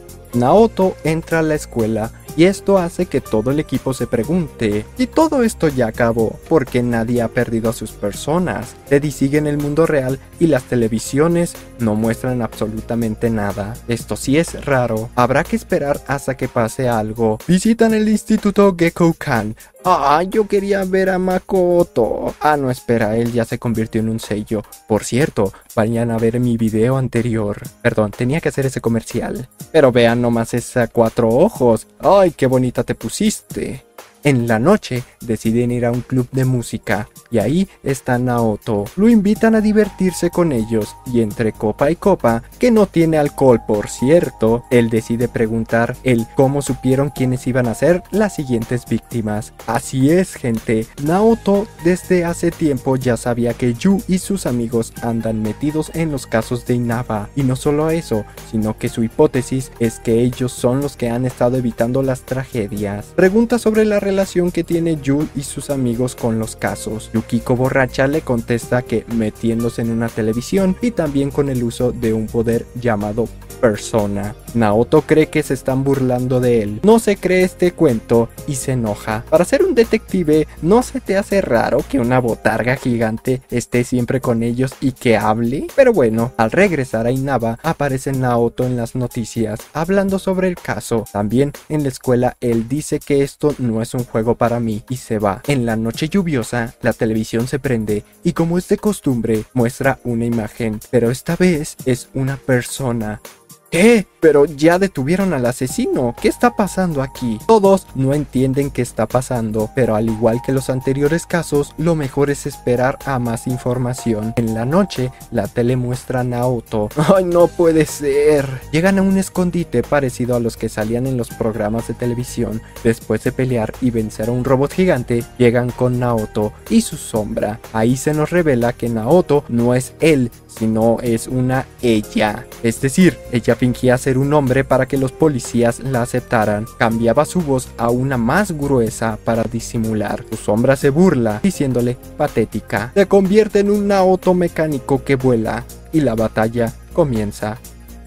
Naoto entra a la escuela y esto hace que todo el equipo se pregunte, ¿y todo esto ya acabó? Porque nadie ha perdido a sus personas. Teddy sigue en el mundo real y las televisiones no muestran absolutamente nada. Esto sí es raro. Habrá que esperar hasta que pase algo. Visitan el instituto Gekkoukan. Ah, yo quería ver a Makoto. Ah, no, espera, él ya se convirtió en un seiyuu. Por cierto, vayan a ver mi video anterior. Perdón, tenía que hacer ese comercial. Pero vean nomás esa 4 ojos. ¡Ay, qué bonita te pusiste! En la noche deciden ir a un club de música y ahí está Naoto. Lo invitan a divertirse con ellos y entre copa y copa, que no tiene alcohol por cierto, él decide preguntar el cómo supieron quiénes iban a ser las siguientes víctimas. Así es, gente, Naoto desde hace tiempo ya sabía que Yu y sus amigos andan metidos en los casos de Inaba, y no solo eso, sino que su hipótesis es que ellos son los que han estado evitando las tragedias. Pregunta sobre la relación que tiene Yu y sus amigos con los casos. Yukiko borracha le contesta que metiéndose en una televisión y también con el uso de un poder llamado persona. Naoto cree que se están burlando de él. No se cree este cuento y se enoja. Para ser un detective, ¿no se te hace raro que una botarga gigante esté siempre con ellos y que hable? Pero bueno, al regresar a Inaba, aparece Naoto en las noticias, hablando sobre el caso. También en la escuela, él dice que esto no es un juego para mí y se va. En la noche lluviosa, la televisión se prende y como es de costumbre, muestra una imagen, pero esta vez es una persona. ¿Qué? Pero ya detuvieron al asesino. ¿Qué está pasando aquí? Todos no entienden qué está pasando, pero al igual que los anteriores casos, lo mejor es esperar a más información. En la noche, la tele muestra a Naoto. ¡Ay, no puede ser! Llegan a un escondite parecido a los que salían en los programas de televisión. Después de pelear y vencer a un robot gigante, llegan con Naoto y su sombra. Ahí se nos revela que Naoto no es él, sino es una ella. Es decir, ella fingía ser un hombre para que los policías la aceptaran. Cambiaba su voz a una más gruesa para disimular. Su sombra se burla, diciéndole patética. Se convierte en un Naoto mecánico que vuela y la batalla comienza.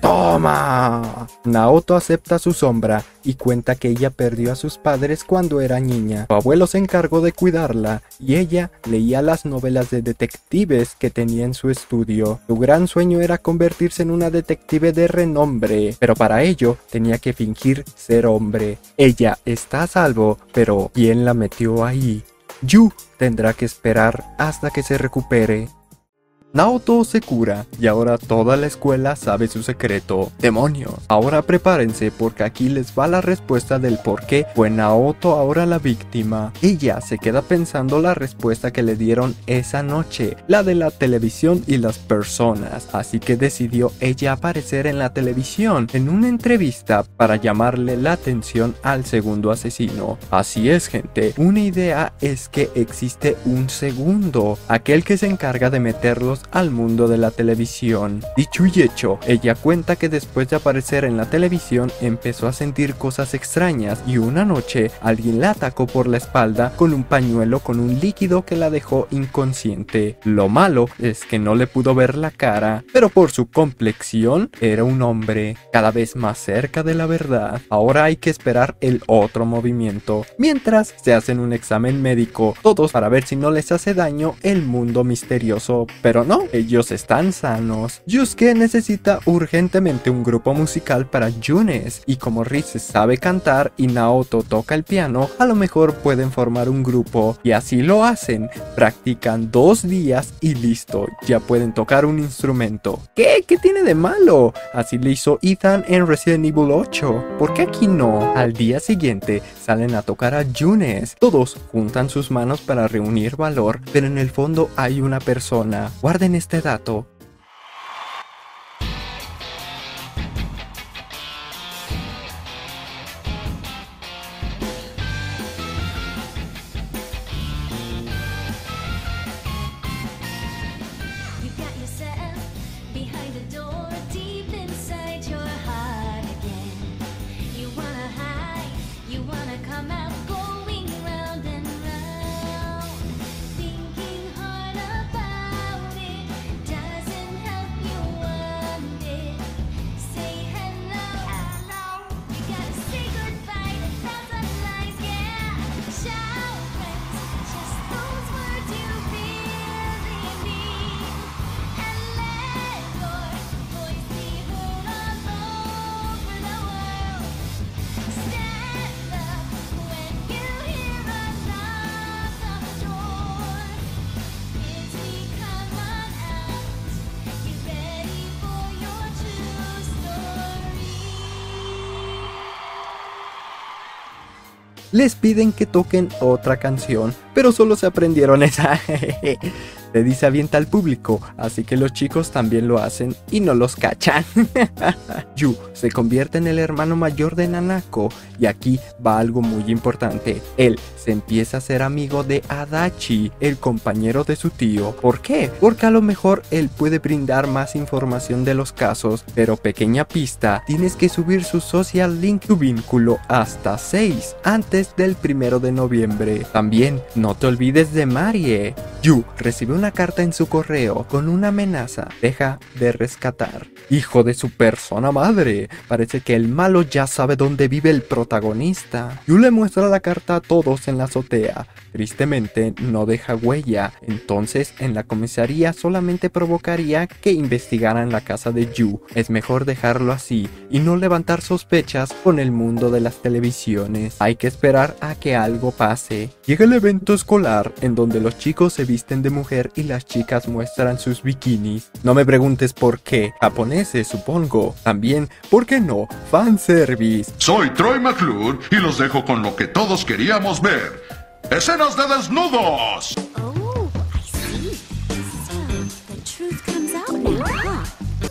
¡Toma! Naoto acepta su sombra y cuenta que ella perdió a sus padres cuando era niña. Su abuelo se encargó de cuidarla y ella leía las novelas de detectives que tenía en su estudio. Su gran sueño era convertirse en una detective de renombre, pero para ello tenía que fingir ser hombre. Ella está a salvo, pero ¿quién la metió ahí? Yu tendrá que esperar hasta que se recupere. Naoto se cura y ahora toda la escuela sabe su secreto. ¡Demonios! Ahora prepárense porque aquí les va la respuesta del por qué fue Naoto ahora la víctima. Ella se queda pensando la respuesta que le dieron esa noche, la de la televisión y las personas, así que decidió ella aparecer en la televisión en una entrevista para llamarle la atención al segundo asesino. Así es, gente, una idea es que existe un segundo, aquel que se encarga de meterlos al mundo de la televisión. Dicho y hecho, ella cuenta que después de aparecer en la televisión empezó a sentir cosas extrañas y una noche alguien la atacó por la espalda con un pañuelo con un líquido que la dejó inconsciente. Lo malo es que no le pudo ver la cara, pero por su complexión era un hombre, cada vez más cerca de la verdad. Ahora hay que esperar el otro movimiento, mientras se hacen un examen médico, todos para ver si no les hace daño el mundo misterioso, pero no, ellos están sanos. Yusuke necesita urgentemente un grupo musical para Yunes, y como Rise sabe cantar y Naoto toca el piano, a lo mejor pueden formar un grupo, y así lo hacen. Practican 2 días y listo, ya pueden tocar un instrumento. ¿Qué? ¿Qué tiene de malo? Así le hizo Ethan en Resident Evil 8. ¿Por qué aquí no? Al día siguiente salen a tocar a Yunes. Todos juntan sus manos para reunir valor, pero en el fondo hay una persona. Guarden este dato. You got yourself behind a door deep inside your heart again. You wanna hide, you wanna come out, going round and round. Thinking hard about it doesn't help you one bit. Say hello, hello. You gotta say goodbye to thousand lies, yeah. Shout friends, just those words you really mean. And let your voice be heard all over the world. Stand up when you hear a knock on the door. Kids, we come on out. Get ready for your true story. Les piden que toquen otra canción, pero solo se aprendieron esa. Le dice avienta al público, así que los chicos también lo hacen y no los cachan. Yu se convierte en el hermano mayor de Nanako, y aquí va algo muy importante. Él se empieza a ser amigo de Adachi, el compañero de su tío. ¿Por qué? Porque a lo mejor él puede brindar más información de los casos, pero pequeña pista, tienes que subir su social link, tu vínculo, hasta 6 antes del 1 de noviembre. También no te olvides de Marie. Yu recibe una carta en su correo con una amenaza. Deja de rescatar. Hijo de su persona madre. Parece que el malo ya sabe dónde vive el protagonista. Yu le muestra la carta a todos en la azotea. Tristemente no deja huella, entonces en la comisaría solamente provocaría que investigaran la casa de Yu. Es mejor dejarlo así y no levantar sospechas con el mundo de las televisiones. Hay que esperar a que algo pase. Llega el evento escolar en donde los chicos se visten de mujer y las chicas muestran sus bikinis. No me preguntes por qué, japoneses supongo. También, ¿por qué no? Fanservice. Soy Troy McClure y los dejo con lo que todos queríamos ver. ¡Escenas de desnudos! Oh, I see. So the truth comes out now, huh?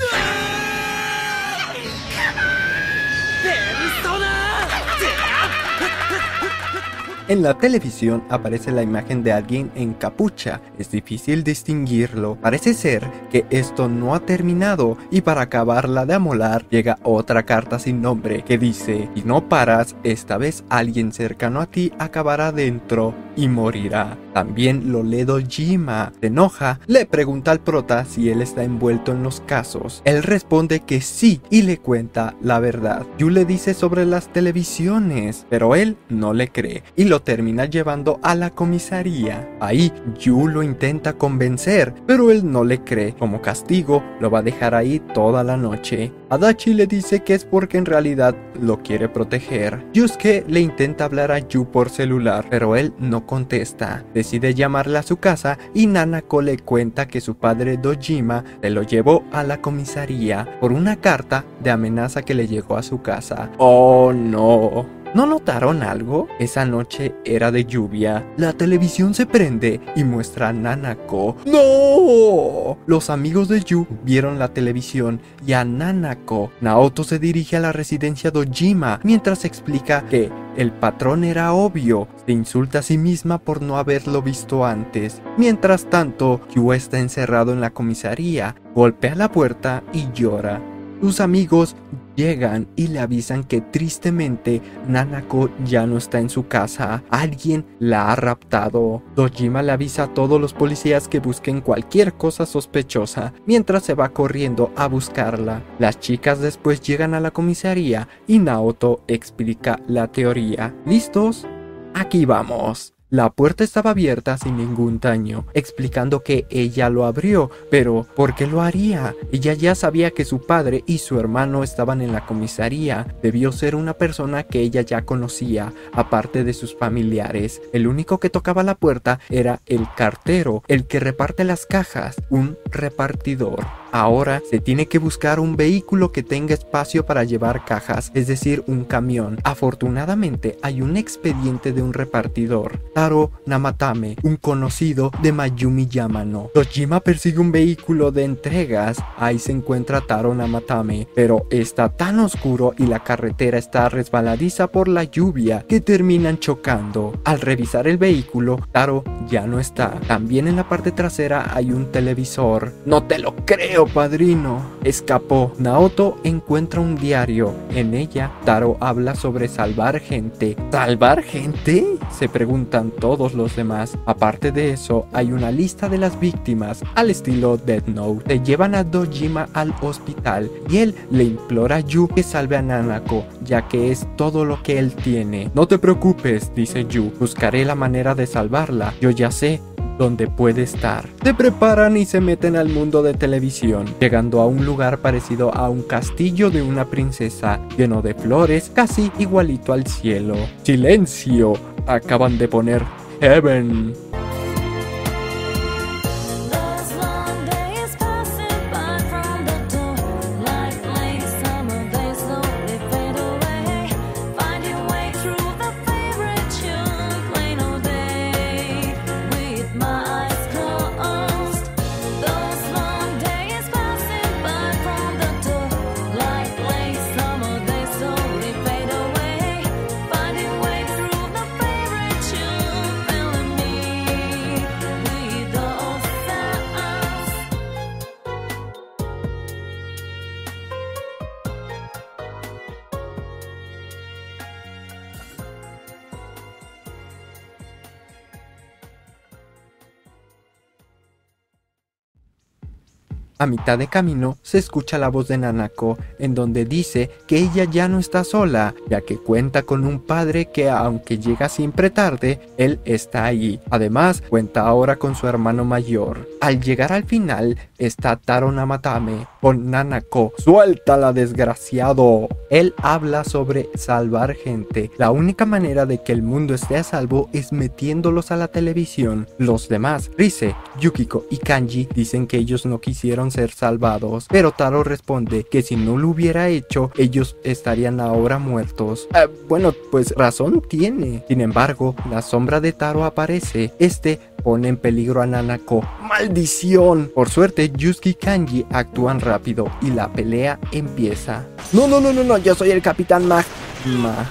En la televisión aparece la imagen de alguien en capucha. Es difícil distinguirlo. Parece ser que esto no ha terminado y para acabarla de amolar llega otra carta sin nombre que dice: si no paras, esta vez alguien cercano a ti acabará dentro y morirá. También lo lee Dojima. Se enoja, le pregunta al prota si él está envuelto en los casos. Él responde que sí y le cuenta la verdad. Yu le dice sobre las televisiones, pero él no le cree y lo termina llevando a la comisaría. Ahí Yu lo intenta convencer, pero él no le cree. Como castigo, lo va a dejar ahí toda la noche. Adachi le dice que es porque en realidad lo quiere proteger. Yusuke le intenta hablar a Yu por celular, pero él no contesta. Decide llamarla a su casa y Nanako le cuenta que su padre Dojima se lo llevó a la comisaría por una carta de amenaza que le llegó a su casa. ¡Oh no! ¿No notaron algo? Esa noche era de lluvia. La televisión se prende y muestra a Nanako. ¡No! Los amigos de Yu vieron la televisión y a Nanako. Naoto se dirige a la residencia Dojima mientras explica que el patrón era obvio. Se insulta a sí misma por no haberlo visto antes. Mientras tanto, Yu está encerrado en la comisaría. Golpea la puerta y llora. Sus amigos llegan y le avisan que tristemente Nanako ya no está en su casa. Alguien la ha raptado. Dojima le avisa a todos los policías que busquen cualquier cosa sospechosa mientras se va corriendo a buscarla. Las chicas después llegan a la comisaría y Naoto explica la teoría. ¿Listos? Aquí vamos. La puerta estaba abierta sin ningún daño, explicando que ella lo abrió, pero ¿por qué lo haría? Ella ya sabía que su padre y su hermano estaban en la comisaría. Debió ser una persona que ella ya conocía, aparte de sus familiares. El único que tocaba la puerta era el cartero, el que reparte las cajas, un repartidor. Ahora se tiene que buscar un vehículo que tenga espacio para llevar cajas, es decir, un camión. Afortunadamente hay un expediente de un repartidor, Taro Namatame, un conocido de Mayumi Yamano. Dojima persigue un vehículo de entregas. Ahí se encuentra Taro Namatame, pero está tan oscuro y la carretera está resbaladiza por la lluvia que terminan chocando. Al revisar el vehículo, Taro ya no está. También en la parte trasera hay un televisor. ¡No te lo creo, padrino! Escapó. Naoto encuentra un diario. En ella, Taro habla sobre salvar gente. ¿Salvar gente?, se preguntan todos los demás. Aparte de eso, hay una lista de las víctimas, al estilo Death Note. Se llevan a Dojima al hospital y él le implora a Yu que salve a Nanako, ya que es todo lo que él tiene. No te preocupes, dice Yu, buscaré la manera de salvarla. Yo ya sé donde puede estar. Se preparan y se meten al mundo de televisión, llegando a un lugar parecido a un castillo de una princesa, lleno de flores, casi igualito al cielo. ¡Silencio! Acaban de poner Heaven. Those long days passing by from the door, like late summer days slowly fade away. Find your way through the favorite tune, plain all day, with my eyes closed. Those long days passing by from the door, like late summer days slowly fade away. Find your way through the favorite tune, filling me with those sounds. A mitad de camino se escucha la voz de Nanako, en donde dice que ella ya no está sola, ya que cuenta con un padre que, aunque llega siempre tarde, él está ahí. Además, cuenta ahora con su hermano mayor. Al llegar al final, está Taro Namatame con Nanako. ¡Suéltala, desgraciado! Él habla sobre salvar gente. La única manera de que el mundo esté a salvo es metiéndolos a la televisión. Los demás, Rise, Yukiko y Kanji, dicen que ellos no quisieron ser salvados, pero Taro responde que si no lo hubiera hecho, ellos estarían ahora muertos. Bueno, pues razón tiene. Sin embargo, la sombra de Taro aparece. Este pone en peligro a Nanako. ¡Maldición! Por suerte, Yusuke y Kanji actúan rápido y la pelea empieza. No, yo soy el Capitán Magma.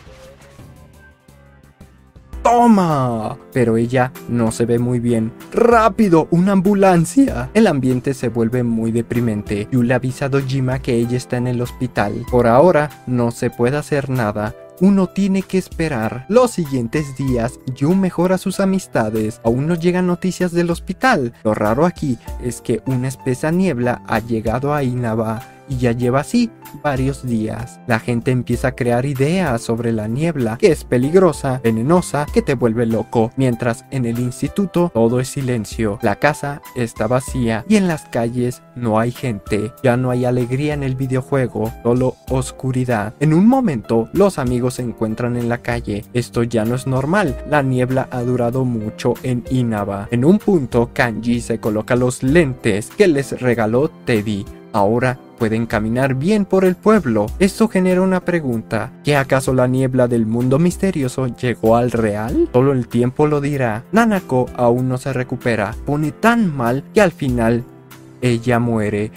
¡Toma! Pero ella no se ve muy bien. ¡Rápido! ¡Una ambulancia! El ambiente se vuelve muy deprimente. Yu le avisa a Dojima que ella está en el hospital. Por ahora no se puede hacer nada. Uno tiene que esperar. Los siguientes días, Yu mejora sus amistades. Aún no llegan noticias del hospital. Lo raro aquí es que una espesa niebla ha llegado a Inaba y ya lleva así varios días. La gente empieza a crear ideas sobre la niebla, que es peligrosa, venenosa, que te vuelve loco. Mientras en el instituto todo es silencio. La casa está vacía y en las calles no hay gente. Ya no hay alegría en el videojuego, solo oscuridad. En un momento, los amigos se encuentran en la calle. Esto ya no es normal. La niebla ha durado mucho en Inaba. En un punto, Kanji se coloca los lentes que les regaló Teddy. Ahora pueden caminar bien por el pueblo. Esto genera una pregunta. ¿Qué acaso la niebla del mundo misterioso llegó al real? Solo el tiempo lo dirá. Nanako aún no se recupera. Pone tan mal que al final ella muere.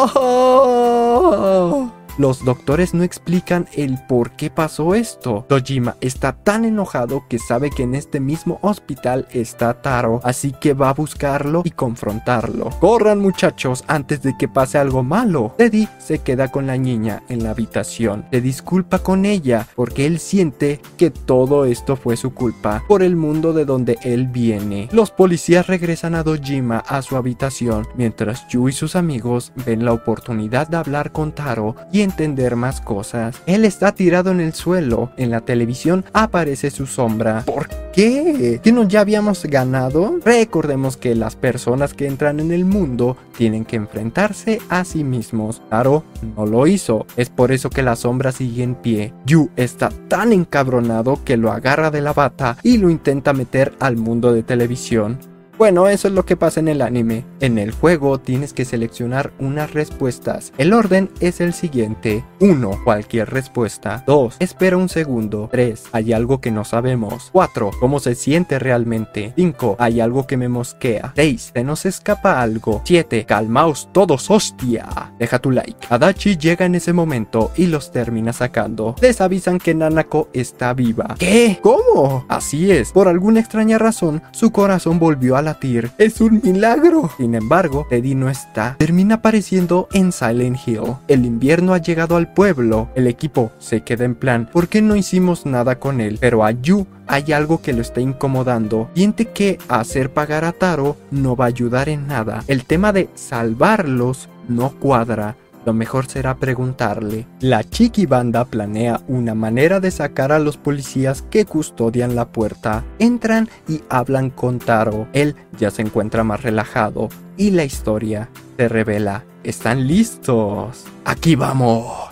¡No! Los doctores no explican el por qué pasó esto. Dojima está tan enojado que sabe que en este mismo hospital está Taro, así que va a buscarlo y confrontarlo. ¡Corran, muchachos, antes de que pase algo malo! Teddy se queda con la niña en la habitación. Se disculpa con ella porque él siente que todo esto fue su culpa por el mundo de donde él viene. Los policías regresan a Dojima a su habitación mientras Yu y sus amigos ven la oportunidad de hablar con Taro y entender más cosas. Él está tirado en el suelo. En la televisión aparece su sombra. ¿Por qué? ¿Que no ya habíamos ganado? Recordemos que las personas que entran en el mundo tienen que enfrentarse a sí mismos. Taro no lo hizo. Es por eso que la sombra sigue en pie. Yu está tan encabronado que lo agarra de la bata y lo intenta meter al mundo de televisión. Bueno, eso es lo que pasa en el anime. En el juego tienes que seleccionar unas respuestas. El orden es el siguiente: 1. Cualquier respuesta. 2. Espera un segundo. 3. Hay algo que no sabemos. 4. ¿Cómo se siente realmente? 5. Hay algo que me mosquea. 6. Se nos escapa algo. 7. Calmaos todos, hostia. Deja tu like. Adachi llega en ese momento y los termina sacando. Les avisan que Nanako está viva. ¿Qué? ¿Cómo? Así es. Por alguna extraña razón, su corazón volvió a latir. ¡Es un milagro! Sin embargo, Teddy no está. Termina apareciendo en Silent Hill. El invierno ha llegado al pueblo. El equipo se queda en plan, ¿por qué no hicimos nada con él? Pero a Yu hay algo que lo está incomodando. Siente que hacer pagar a Taro no va a ayudar en nada. El tema de salvarlos no cuadra. Lo mejor será preguntarle. La Chiqui Banda planea una manera de sacar a los policías que custodian la puerta. Entran y hablan con Taro. Él ya se encuentra más relajado y la historia se revela. ¿Están listos? ¡Aquí vamos!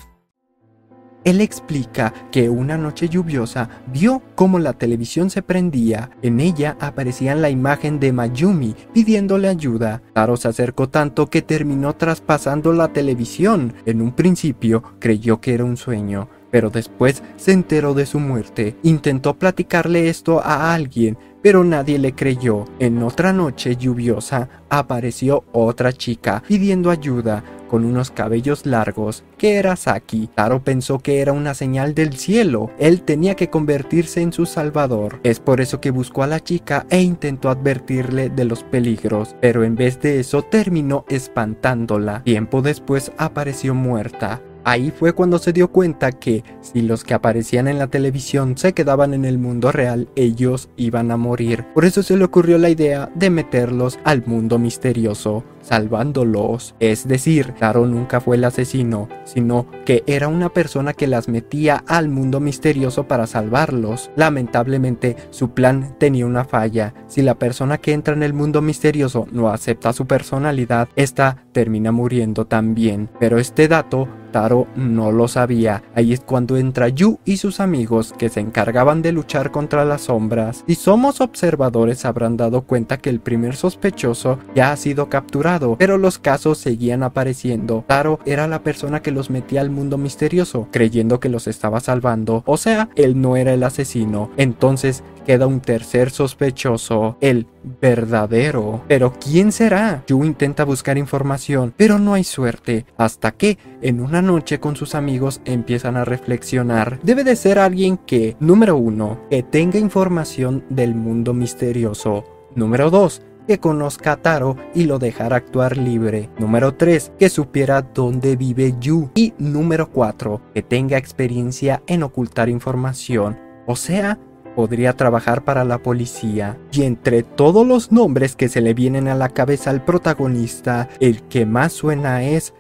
Él explica que una noche lluviosa vio cómo la televisión se prendía. En ella aparecía la imagen de Mayumi pidiéndole ayuda. Taro se acercó tanto que terminó traspasando la televisión. En un principio creyó que era un sueño, pero después se enteró de su muerte. Intentó platicarle esto a alguien, pero nadie le creyó. En otra noche lluviosa apareció otra chica pidiendo ayuda con unos cabellos largos, que era Saki. Taro pensó que era una señal del cielo. Él tenía que convertirse en su salvador. Es por eso que buscó a la chica e intentó advertirle de los peligros, pero en vez de eso terminó espantándola. Tiempo después apareció muerta. Ahí fue cuando se dio cuenta que si los que aparecían en la televisión se quedaban en el mundo real, ellos iban a morir. Por eso se le ocurrió la idea de meterlos al mundo misterioso, salvándolos. Es decir, Taro nunca fue el asesino, sino que era una persona que las metía al mundo misterioso para salvarlos. Lamentablemente, su plan tenía una falla. Si la persona que entra en el mundo misterioso no acepta su personalidad, esta termina muriendo también. Pero este dato Taro no lo sabía. Ahí es cuando entra Yu y sus amigos que se encargaban de luchar contra las sombras. Si somos observadores habrán dado cuenta que el primer sospechoso ya ha sido capturado, pero los casos seguían apareciendo. Taro era la persona que los metía al mundo misterioso, creyendo que los estaba salvando, o sea, él no era el asesino. Entonces queda un tercer sospechoso, el verdadero. ¿Pero quién será? Yu intenta buscar información, pero no hay suerte, hasta que en una noche con sus amigos empiezan a reflexionar. Debe de ser alguien que, número 1, que tenga información del mundo misterioso. Número 2, que conozca a Taro y lo dejara actuar libre. Número 3, que supiera dónde vive Yu. Y número 4, que tenga experiencia en ocultar información. O sea, podría trabajar para la policía. Y entre todos los nombres que se le vienen a la cabeza al protagonista, el que más suena es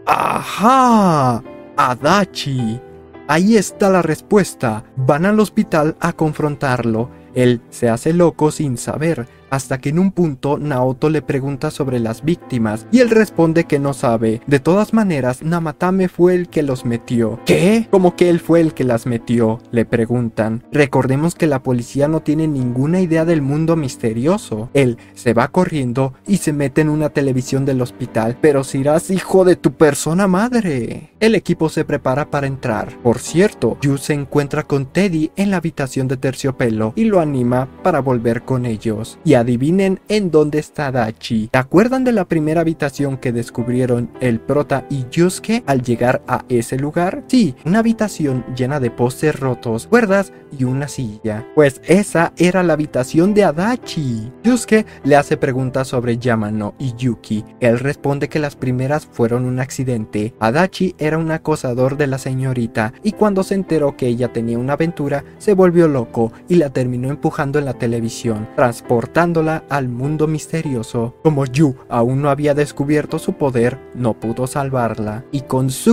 ¡ajá! Adachi. Ahí está la respuesta. Van al hospital a confrontarlo. Él se hace loco sin saber, hasta que en un punto Naoto le pregunta sobre las víctimas y él responde que no sabe. De todas maneras, Namatame fue el que los metió. ¿Qué? ¿Cómo que él fue el que las metió? Le preguntan. Recordemos que la policía no tiene ninguna idea del mundo misterioso. Él se va corriendo y se mete en una televisión del hospital. Pero serás hijo de tu persona madre. El equipo se prepara para entrar. Por cierto, Yu se encuentra con Teddy en la habitación de Terciopelo y lo anima para volver con ellos. Y adivinen en dónde está Adachi. ¿Se acuerdan de la primera habitación que descubrieron el prota y Yusuke al llegar a ese lugar? Sí, una habitación llena de pósters rotos, cuerdas y una silla. Pues esa era la habitación de Adachi. Yusuke le hace preguntas sobre Yamano y Yuki. Él responde que las primeras fueron un accidente. Adachi era un acosador de la señorita y cuando se enteró que ella tenía una aventura, se volvió loco y la terminó empujando en la televisión, transportándola al mundo misterioso. Como Yu aún no había descubierto su poder, no pudo salvarla. Y con Suki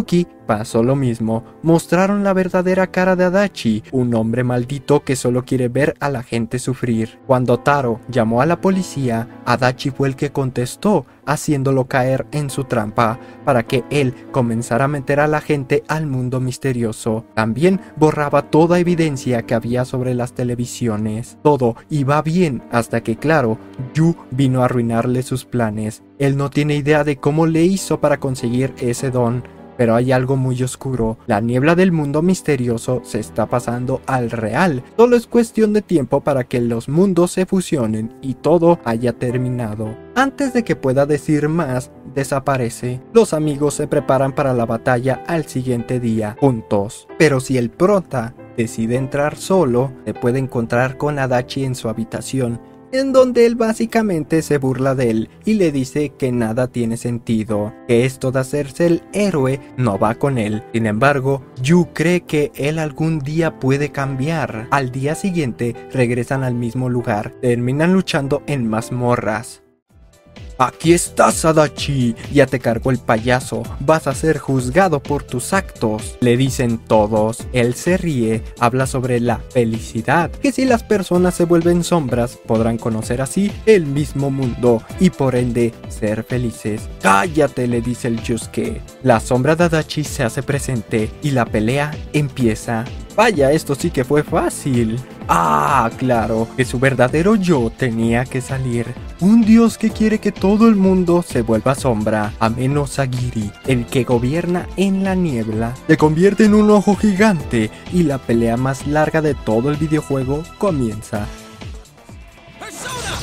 pasó lo mismo. Mostraron la verdadera cara de Adachi, un hombre maldito que solo quiere ver a la gente sufrir. Cuando Taro llamó a la policía, Adachi fue el que contestó, haciéndolo caer en su trampa para que él comenzara a meter a la gente al mundo misterioso. También borraba toda evidencia que había sobre las televisiones. Todo iba bien hasta que, claro, Yu vino a arruinarle sus planes. Él no tiene idea de cómo le hizo para conseguir ese don, pero hay algo muy oscuro. La niebla del mundo misterioso se está pasando al real. Solo es cuestión de tiempo para que los mundos se fusionen y todo haya terminado. Antes de que pueda decir más, desaparece. Los amigos se preparan para la batalla al siguiente día, juntos. Pero si el prota decide entrar solo, se puede encontrar con Adachi en su habitación, en donde él básicamente se burla de él y le dice que nada tiene sentido, que esto de hacerse el héroe no va con él. Sin embargo, Yu cree que él algún día puede cambiar. Al día siguiente regresan al mismo lugar, terminan luchando en mazmorras. Aquí estás, Adachi, ya te cargó el payaso, vas a ser juzgado por tus actos, le dicen todos. Él se ríe, habla sobre la felicidad, que si las personas se vuelven sombras, podrán conocer así el mismo mundo y por ende ser felices. Cállate, le dice el Yusuke. La sombra de Adachi se hace presente y la pelea empieza. Vaya, esto sí que fue fácil. Ah, claro, que su verdadero yo tenía que salir. Un dios que quiere que todo el mundo se vuelva sombra, a menos Sagiri, el que gobierna en la niebla. Se convierte en un ojo gigante y la pelea más larga de todo el videojuego comienza. Persona!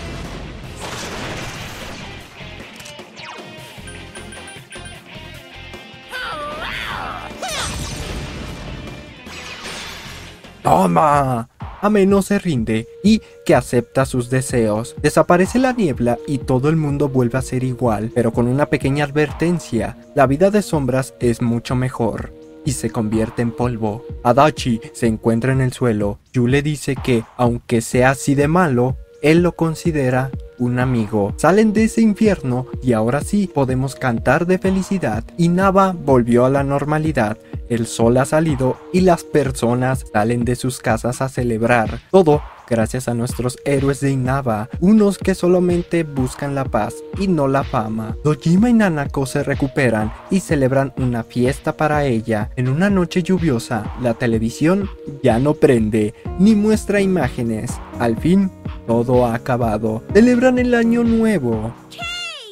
¡Toma! Ame no se rinde y que acepta sus deseos. Desaparece la niebla y todo el mundo vuelve a ser igual, pero con una pequeña advertencia: la vida de sombras es mucho mejor. Y se convierte en polvo. Adachi se encuentra en el suelo. Yu le dice que, aunque sea así de malo, él lo considera un amigo. Salen de ese infierno y ahora sí podemos cantar de felicidad. Inaba volvió a la normalidad. El sol ha salido y las personas salen de sus casas a celebrar. Todo gracias a nuestros héroes de Inaba, unos que solamente buscan la paz y no la fama. Dojima y Nanako se recuperan y celebran una fiesta para ella. En una noche lluviosa, la televisión ya no prende ni muestra imágenes. Al fin, todo ha acabado. Celebran el año nuevo. 5,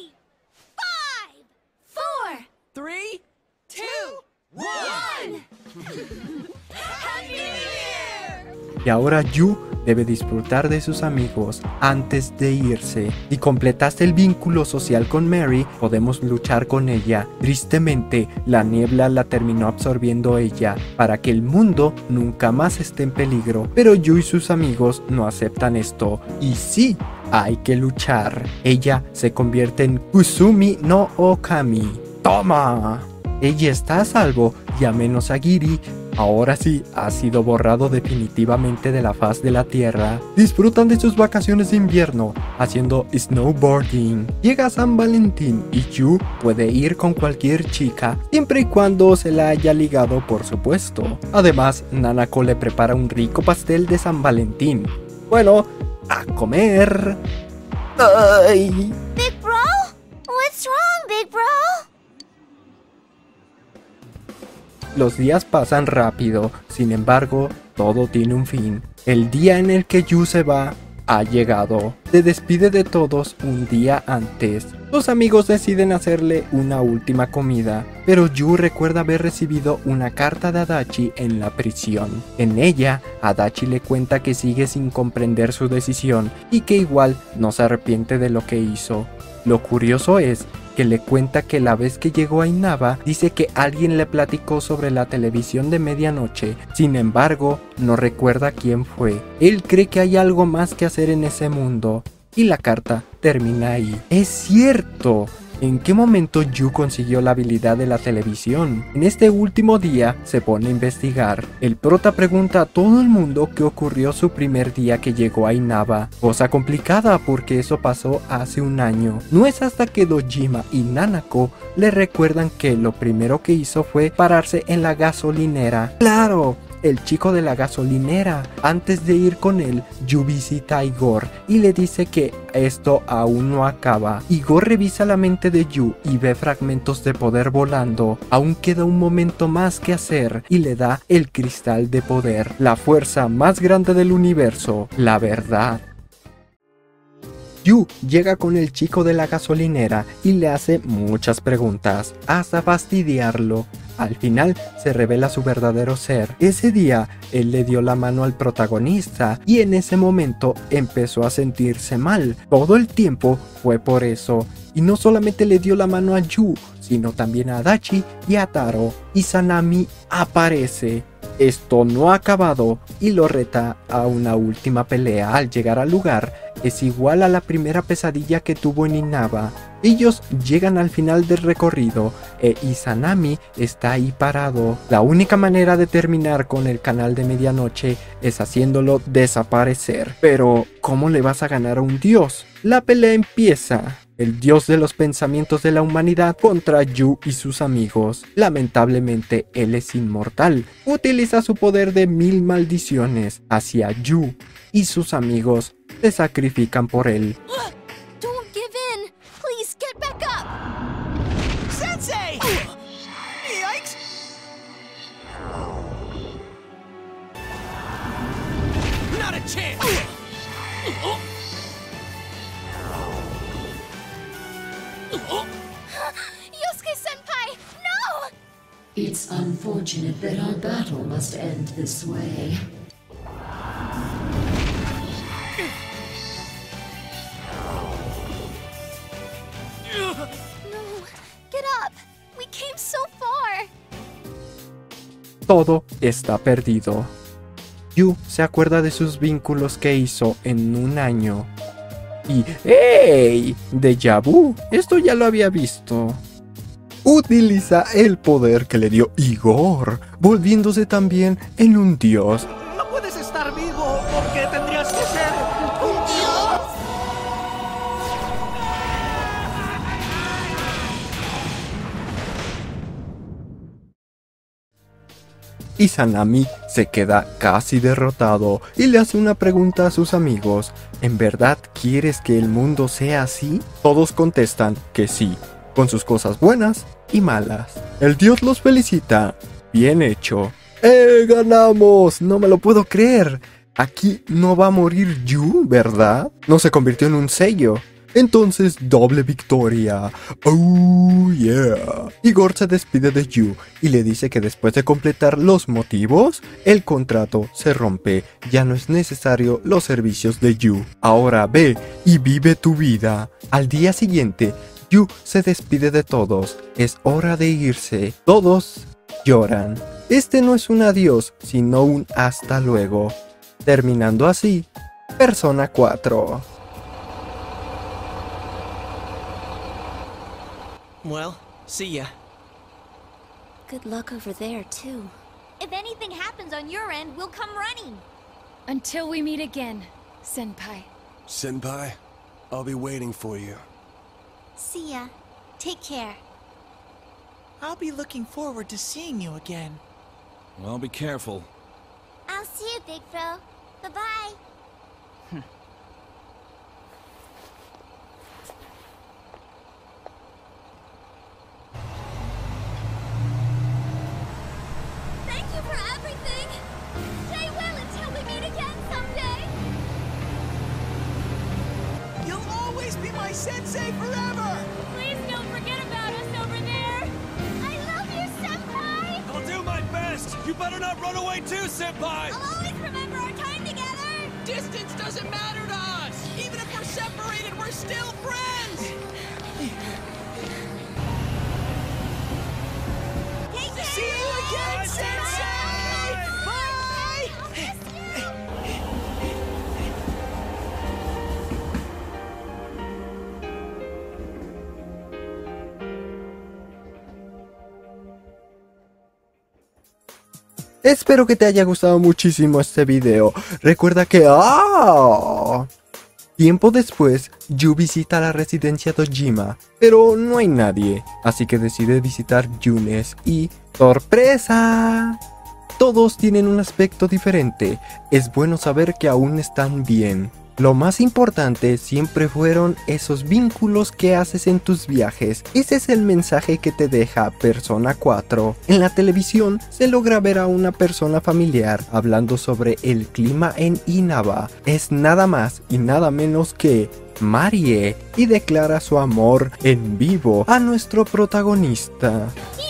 4, 3, 2, 1! Happy New Year! Y ahora Yu debe disfrutar de sus amigos antes de irse. Si completaste el vínculo social con Mary, podemos luchar con ella. Tristemente, la niebla la terminó absorbiendo ella, para que el mundo nunca más esté en peligro. Pero Yu y sus amigos no aceptan esto. Y sí, hay que luchar. Ella se convierte en Kusumi no Okami. ¡Toma! Ella está a salvo y a menos Agiri, ahora sí ha sido borrado definitivamente de la faz de la tierra. Disfrutan de sus vacaciones de invierno haciendo snowboarding. Llega San Valentín y Yu puede ir con cualquier chica, siempre y cuando se la haya ligado, por supuesto. Además, Nanako le prepara un rico pastel de San Valentín. Bueno, a comer. ¡Ay! Big bro? What's wrong, big bro? Los días pasan rápido, sin embargo, todo tiene un fin. El día en el que Yu se va ha llegado. Se despide de todos un día antes. Los amigos deciden hacerle una última comida, pero Yu recuerda haber recibido una carta de Adachi en la prisión. En ella, Adachi le cuenta que sigue sin comprender su decisión y que igual no se arrepiente de lo que hizo. Lo curioso es que le cuenta que la vez que llegó a Inaba, dice que alguien le platicó sobre la televisión de medianoche. Sin embargo, no recuerda quién fue. Él cree que hay algo más que hacer en ese mundo. Y la carta termina ahí. ¡Es cierto! ¿En qué momento Yu consiguió la habilidad de la televisión? En este último día se pone a investigar. El prota pregunta a todo el mundo qué ocurrió su primer día que llegó a Inaba. Cosa complicada porque eso pasó hace un año. No es hasta que Dojima y Nanako le recuerdan que lo primero que hizo fue pararse en la gasolinera. ¡Claro! El chico de la gasolinera. Antes de ir con él, Yu visita a Igor y le dice que esto aún no acaba. Igor revisa la mente de Yu y ve fragmentos de poder volando. Aún queda un momento más que hacer y le da el cristal de poder, la fuerza más grande del universo, la verdad. Yu llega con el chico de la gasolinera y le hace muchas preguntas, hasta fastidiarlo. Al final se revela su verdadero ser. Ese día él le dio la mano al protagonista y en ese momento empezó a sentirse mal. Todo el tiempo fue por eso. Y no solamente le dio la mano a Yu, sino también a Adachi y a Taro. Y Sanami aparece. Esto no ha acabado y lo reta a una última pelea. Al llegar al lugar, es igual a la primera pesadilla que tuvo en Inaba. Ellos llegan al final del recorrido e Izanami está ahí parado. La única manera de terminar con el canal de medianoche es haciéndolo desaparecer. Pero, ¿cómo le vas a ganar a un dios? La pelea empieza. El dios de los pensamientos de la humanidad contra Yu y sus amigos. Lamentablemente, él es inmortal. Utiliza su poder de 1000 maldiciones hacia Yu y sus amigos se sacrifican por él. Don't give in! Please get back up! Sensei! Yikes! Not a chance! Yosuke-senpai, no! It's unfortunate that our battle must end this way. No, get up! We came so far! Todo está perdido. Yu se acuerda de sus vínculos que hizo en un año. Y ¡hey! Déjà vu, esto ya lo había visto. Utiliza el poder que le dio Igor, volviéndose también en un dios. No puedes estar vivo porque tendrías que ser un dios. Y Sanami se queda casi derrotado y le hace una pregunta a sus amigos. ¿En verdad quieres que el mundo sea así? Todos contestan que sí, con sus cosas buenas y malas. El dios los felicita. Bien hecho. ¡Ganamos! No me lo puedo creer. Aquí no va a morir Yu, ¿verdad? No se convirtió en un sello. Entonces, doble victoria. ¡Oh, yeah! Igor se despide de Yu y le dice que después de completar los motivos, el contrato se rompe. Ya no es necesario los servicios de Yu. Ahora ve y vive tu vida. Al día siguiente, Yu se despide de todos. Es hora de irse. Todos lloran. Este no es un adiós, sino un hasta luego. Terminando así, Persona 4. Well, see ya. Good luck over there, too. If anything happens on your end, we'll come running. Until we meet again, Senpai. Senpai, I'll be waiting for you. See ya. Take care. I'll be looking forward to seeing you again. Well, be careful. I'll see you, Big Bro. Bye-bye. Thank you for everything. Stay well until we meet again someday. You'll always be my sensei forever! Please don't forget about us over there. I love you, Senpai. I'll do my best! You better not run away too, Senpai! I'll always remember our time together. Distance doesn't matter to us! Even if we're separated, we're still friends! Take care. See you again, Sensei! Bye! I'll miss you. Espero que te haya gustado muchísimo este video. Recuerda que... Tiempo después, Yu visita la residencia Dojima, pero no hay nadie, así que decide visitar Yunes y... ¡sorpresa! Todos tienen un aspecto diferente. Es bueno saber que aún están bien. Lo más importante siempre fueron esos vínculos que haces en tus viajes. Ese es el mensaje que te deja Persona 4. En la televisión se logra ver a una persona familiar hablando sobre el clima en Inaba. Es nada más y nada menos que Marie, y declara su amor en vivo a nuestro protagonista.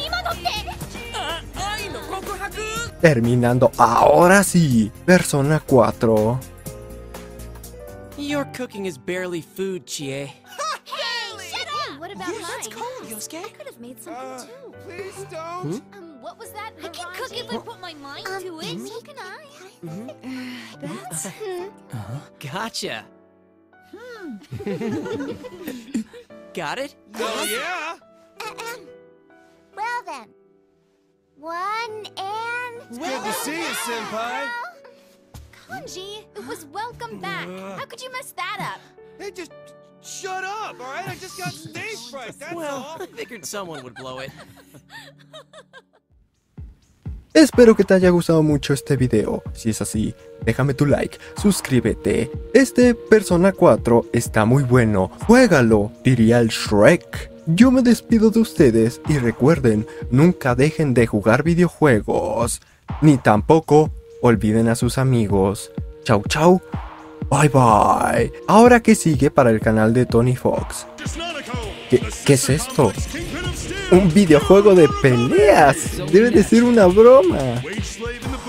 Terminando ahora sí, Persona 4. Your cooking is barely food, Chie. Hey, shut up! What about Yes, it's mine? cold, Yosuke. I could have made something too. Please don't. What was that? I can cook if I put my mind to it. So can I. That's... Gotcha. Got it? Oh, yeah. Well then. 1 and... It's good to see you, Senpai. Kanji, it was welcome back. How could you mess that up? Hey, just shut up, all right? I just got stage fright, that's Well, all. I figured someone would blow it. Espero que te haya gustado mucho este video. Si es así, déjame tu like, suscríbete. Este Persona 4 está muy bueno. Juégalo, diría el Shrek. Yo me despido de ustedes y recuerden, nunca dejen de jugar videojuegos. Ni tampoco olviden a sus amigos. Chau chau. Bye bye. Ahora que sigue para el canal de Tony Fox. ¿Qué es esto? Un videojuego de peleas. Debe de ser una broma.